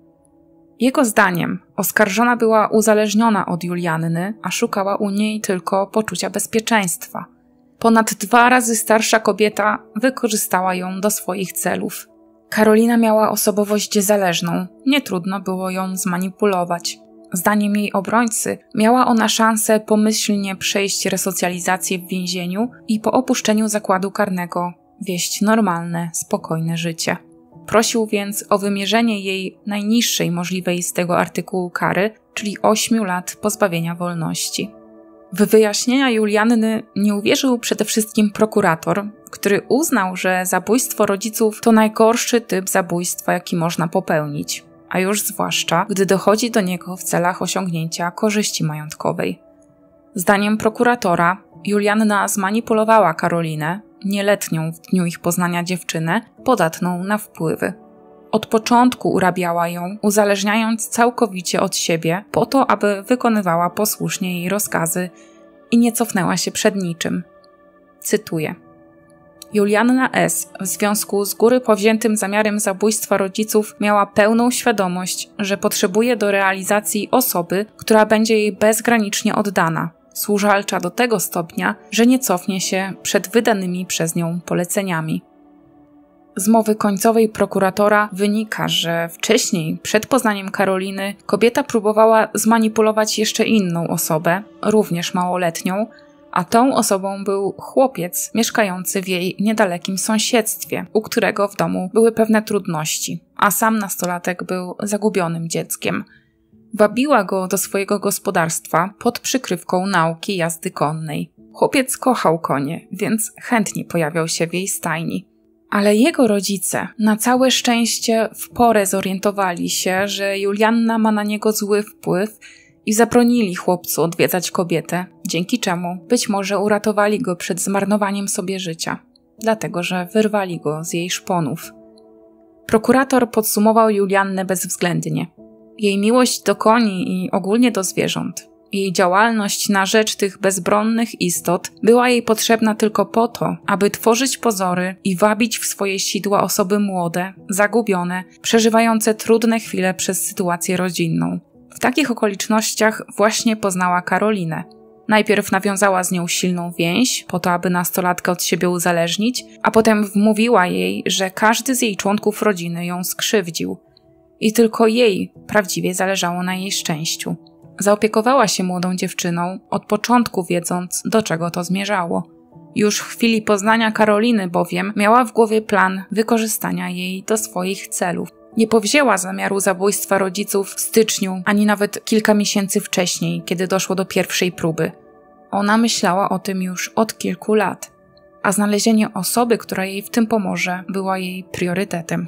Jego zdaniem oskarżona była uzależniona od Julianny, a szukała u niej tylko poczucia bezpieczeństwa. Ponad dwa razy starsza kobieta wykorzystała ją do swoich celów. Karolina miała osobowość zależną, nie trudno było ją zmanipulować. Zdaniem jej obrońcy miała ona szansę pomyślnie przejść resocjalizację w więzieniu i po opuszczeniu zakładu karnego wieść normalne, spokojne życie. Prosił więc o wymierzenie jej najniższej możliwej z tego artykułu kary, czyli ośmiu lat pozbawienia wolności. W wyjaśnienia Julianny nie uwierzył przede wszystkim prokurator, który uznał, że zabójstwo rodziców to najgorszy typ zabójstwa, jaki można popełnić, a już zwłaszcza, gdy dochodzi do niego w celach osiągnięcia korzyści majątkowej. Zdaniem prokuratora Julianna zmanipulowała Karolinę, nieletnią w dniu ich poznania dziewczynę, podatną na wpływy. Od początku urabiała ją, uzależniając całkowicie od siebie, po to, aby wykonywała posłusznie jej rozkazy i nie cofnęła się przed niczym. Cytuję. Julianna S. w związku z góry powziętym zamiarem zabójstwa rodziców miała pełną świadomość, że potrzebuje do realizacji osoby, która będzie jej bezgranicznie oddana, służalcza do tego stopnia, że nie cofnie się przed wydanymi przez nią poleceniami. Z mowy końcowej prokuratora wynika, że wcześniej, przed poznaniem Karoliny, kobieta próbowała zmanipulować jeszcze inną osobę, również małoletnią, a tą osobą był chłopiec mieszkający w jej niedalekim sąsiedztwie, u którego w domu były pewne trudności, a sam nastolatek był zagubionym dzieckiem. Wabiła go do swojego gospodarstwa pod przykrywką nauki jazdy konnej. Chłopiec kochał konie, więc chętnie pojawiał się w jej stajni. Ale jego rodzice na całe szczęście w porę zorientowali się, że Julianna ma na niego zły wpływ i zabronili chłopcu odwiedzać kobietę, dzięki czemu być może uratowali go przed zmarnowaniem sobie życia, dlatego że wyrwali go z jej szponów. Prokurator podsumował Juliannę bezwzględnie. Jej miłość do koni i ogólnie do zwierząt, jej działalność na rzecz tych bezbronnych istot była jej potrzebna tylko po to, aby tworzyć pozory i wabić w swoje sidła osoby młode, zagubione, przeżywające trudne chwile przez sytuację rodzinną. W takich okolicznościach właśnie poznała Karolinę. Najpierw nawiązała z nią silną więź, po to aby nastolatkę od siebie uzależnić, a potem wmówiła jej, że każdy z jej członków rodziny ją skrzywdził. I tylko jej prawdziwie zależało na jej szczęściu. Zaopiekowała się młodą dziewczyną, od początku wiedząc, do czego to zmierzało. Już w chwili poznania Karoliny bowiem miała w głowie plan wykorzystania jej do swoich celów. Nie powzięła zamiaru zabójstwa rodziców w styczniu, ani nawet kilka miesięcy wcześniej, kiedy doszło do pierwszej próby. Ona myślała o tym już od kilku lat, a znalezienie osoby, która jej w tym pomoże, była jej priorytetem.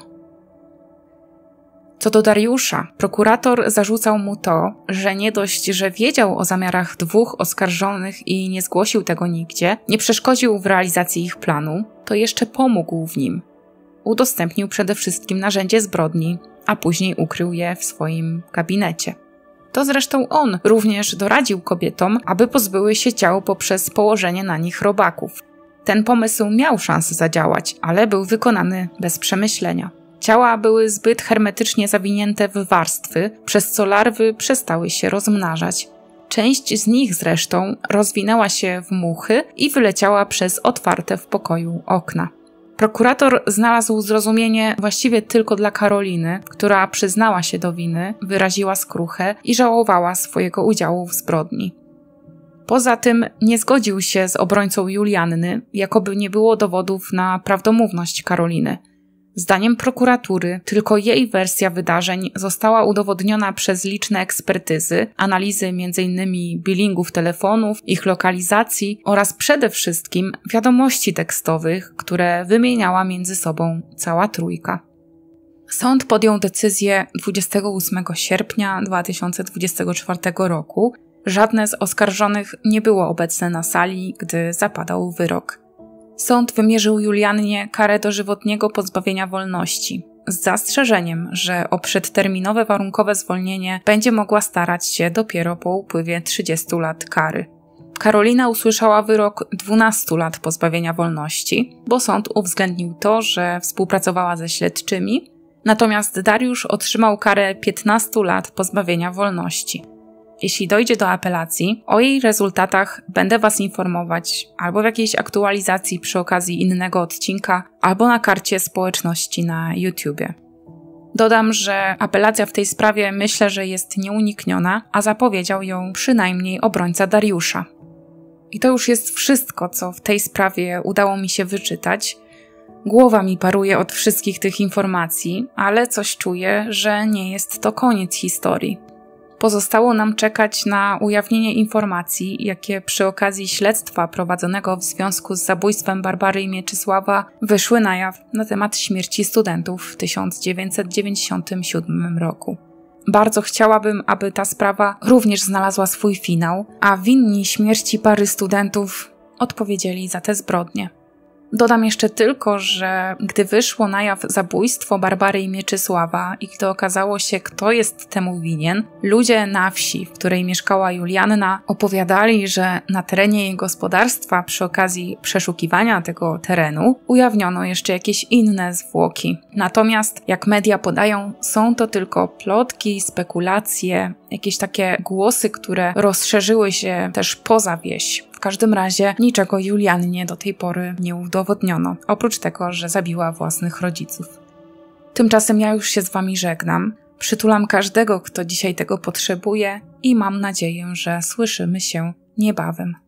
Co do Dariusza, prokurator zarzucał mu to, że nie dość, że wiedział o zamiarach dwóch oskarżonych i nie zgłosił tego nigdzie, nie przeszkodził w realizacji ich planu, to jeszcze pomógł w nim. Udostępnił przede wszystkim narzędzie zbrodni, a później ukrył je w swoim gabinecie. To zresztą on również doradził kobietom, aby pozbyły się ciał poprzez położenie na nich robaków. Ten pomysł miał szansę zadziałać, ale był wykonany bez przemyślenia. Ciała były zbyt hermetycznie zawinięte w warstwy, przez co larwy przestały się rozmnażać. Część z nich zresztą rozwinęła się w muchy i wyleciała przez otwarte w pokoju okna. Prokurator znalazł zrozumienie właściwie tylko dla Karoliny, która przyznała się do winy, wyraziła skruchę i żałowała swojego udziału w zbrodni. Poza tym nie zgodził się z obrońcą Julianny, jakoby nie było dowodów na prawdomówność Karoliny. Zdaniem prokuratury tylko jej wersja wydarzeń została udowodniona przez liczne ekspertyzy, analizy między innymi billingów telefonów, ich lokalizacji oraz przede wszystkim wiadomości tekstowych, które wymieniała między sobą cała trójka. Sąd podjął decyzję dwudziestego ósmego sierpnia dwa tysiące dwudziestego czwartego roku. Żadne z oskarżonych nie było obecne na sali, gdy zapadał wyrok. Sąd wymierzył Juliannie karę dożywotniego pozbawienia wolności, z zastrzeżeniem, że o przedterminowe warunkowe zwolnienie będzie mogła starać się dopiero po upływie trzydziestu lat kary. Karolina usłyszała wyrok dwunastu lat pozbawienia wolności, bo sąd uwzględnił to, że współpracowała ze śledczymi, natomiast Dariusz otrzymał karę piętnastu lat pozbawienia wolności. Jeśli dojdzie do apelacji, o jej rezultatach będę Was informować albo w jakiejś aktualizacji przy okazji innego odcinka, albo na karcie społeczności na YouTubie. Dodam, że apelacja w tej sprawie myślę, że jest nieunikniona, a zapowiedział ją przynajmniej obrońca Dariusza. I to już jest wszystko, co w tej sprawie udało mi się wyczytać. Głowa mi paruje od wszystkich tych informacji, ale coś czuję, że nie jest to koniec historii. Pozostało nam czekać na ujawnienie informacji, jakie przy okazji śledztwa prowadzonego w związku z zabójstwem Barbary i Mieczysława wyszły na jaw na temat śmierci studentów w tysiąc dziewięćset dziewięćdziesiątym siódmym roku. Bardzo chciałabym, aby ta sprawa również znalazła swój finał, a winni śmierci pary studentów odpowiedzieli za te zbrodnie. Dodam jeszcze tylko, że gdy wyszło na jaw zabójstwo Barbary i Mieczysława i gdy okazało się, kto jest temu winien, ludzie na wsi, w której mieszkała Julianna, opowiadali, że na terenie jej gospodarstwa przy okazji przeszukiwania tego terenu ujawniono jeszcze jakieś inne zwłoki. Natomiast, jak media podają, są to tylko plotki, spekulacje, jakieś takie głosy, które rozszerzyły się też poza wieś. W każdym razie niczego Juliannie do tej pory nie udowodniono, oprócz tego, że zabiła własnych rodziców. Tymczasem ja już się z Wami żegnam. Przytulam każdego, kto dzisiaj tego potrzebuje i mam nadzieję, że słyszymy się niebawem.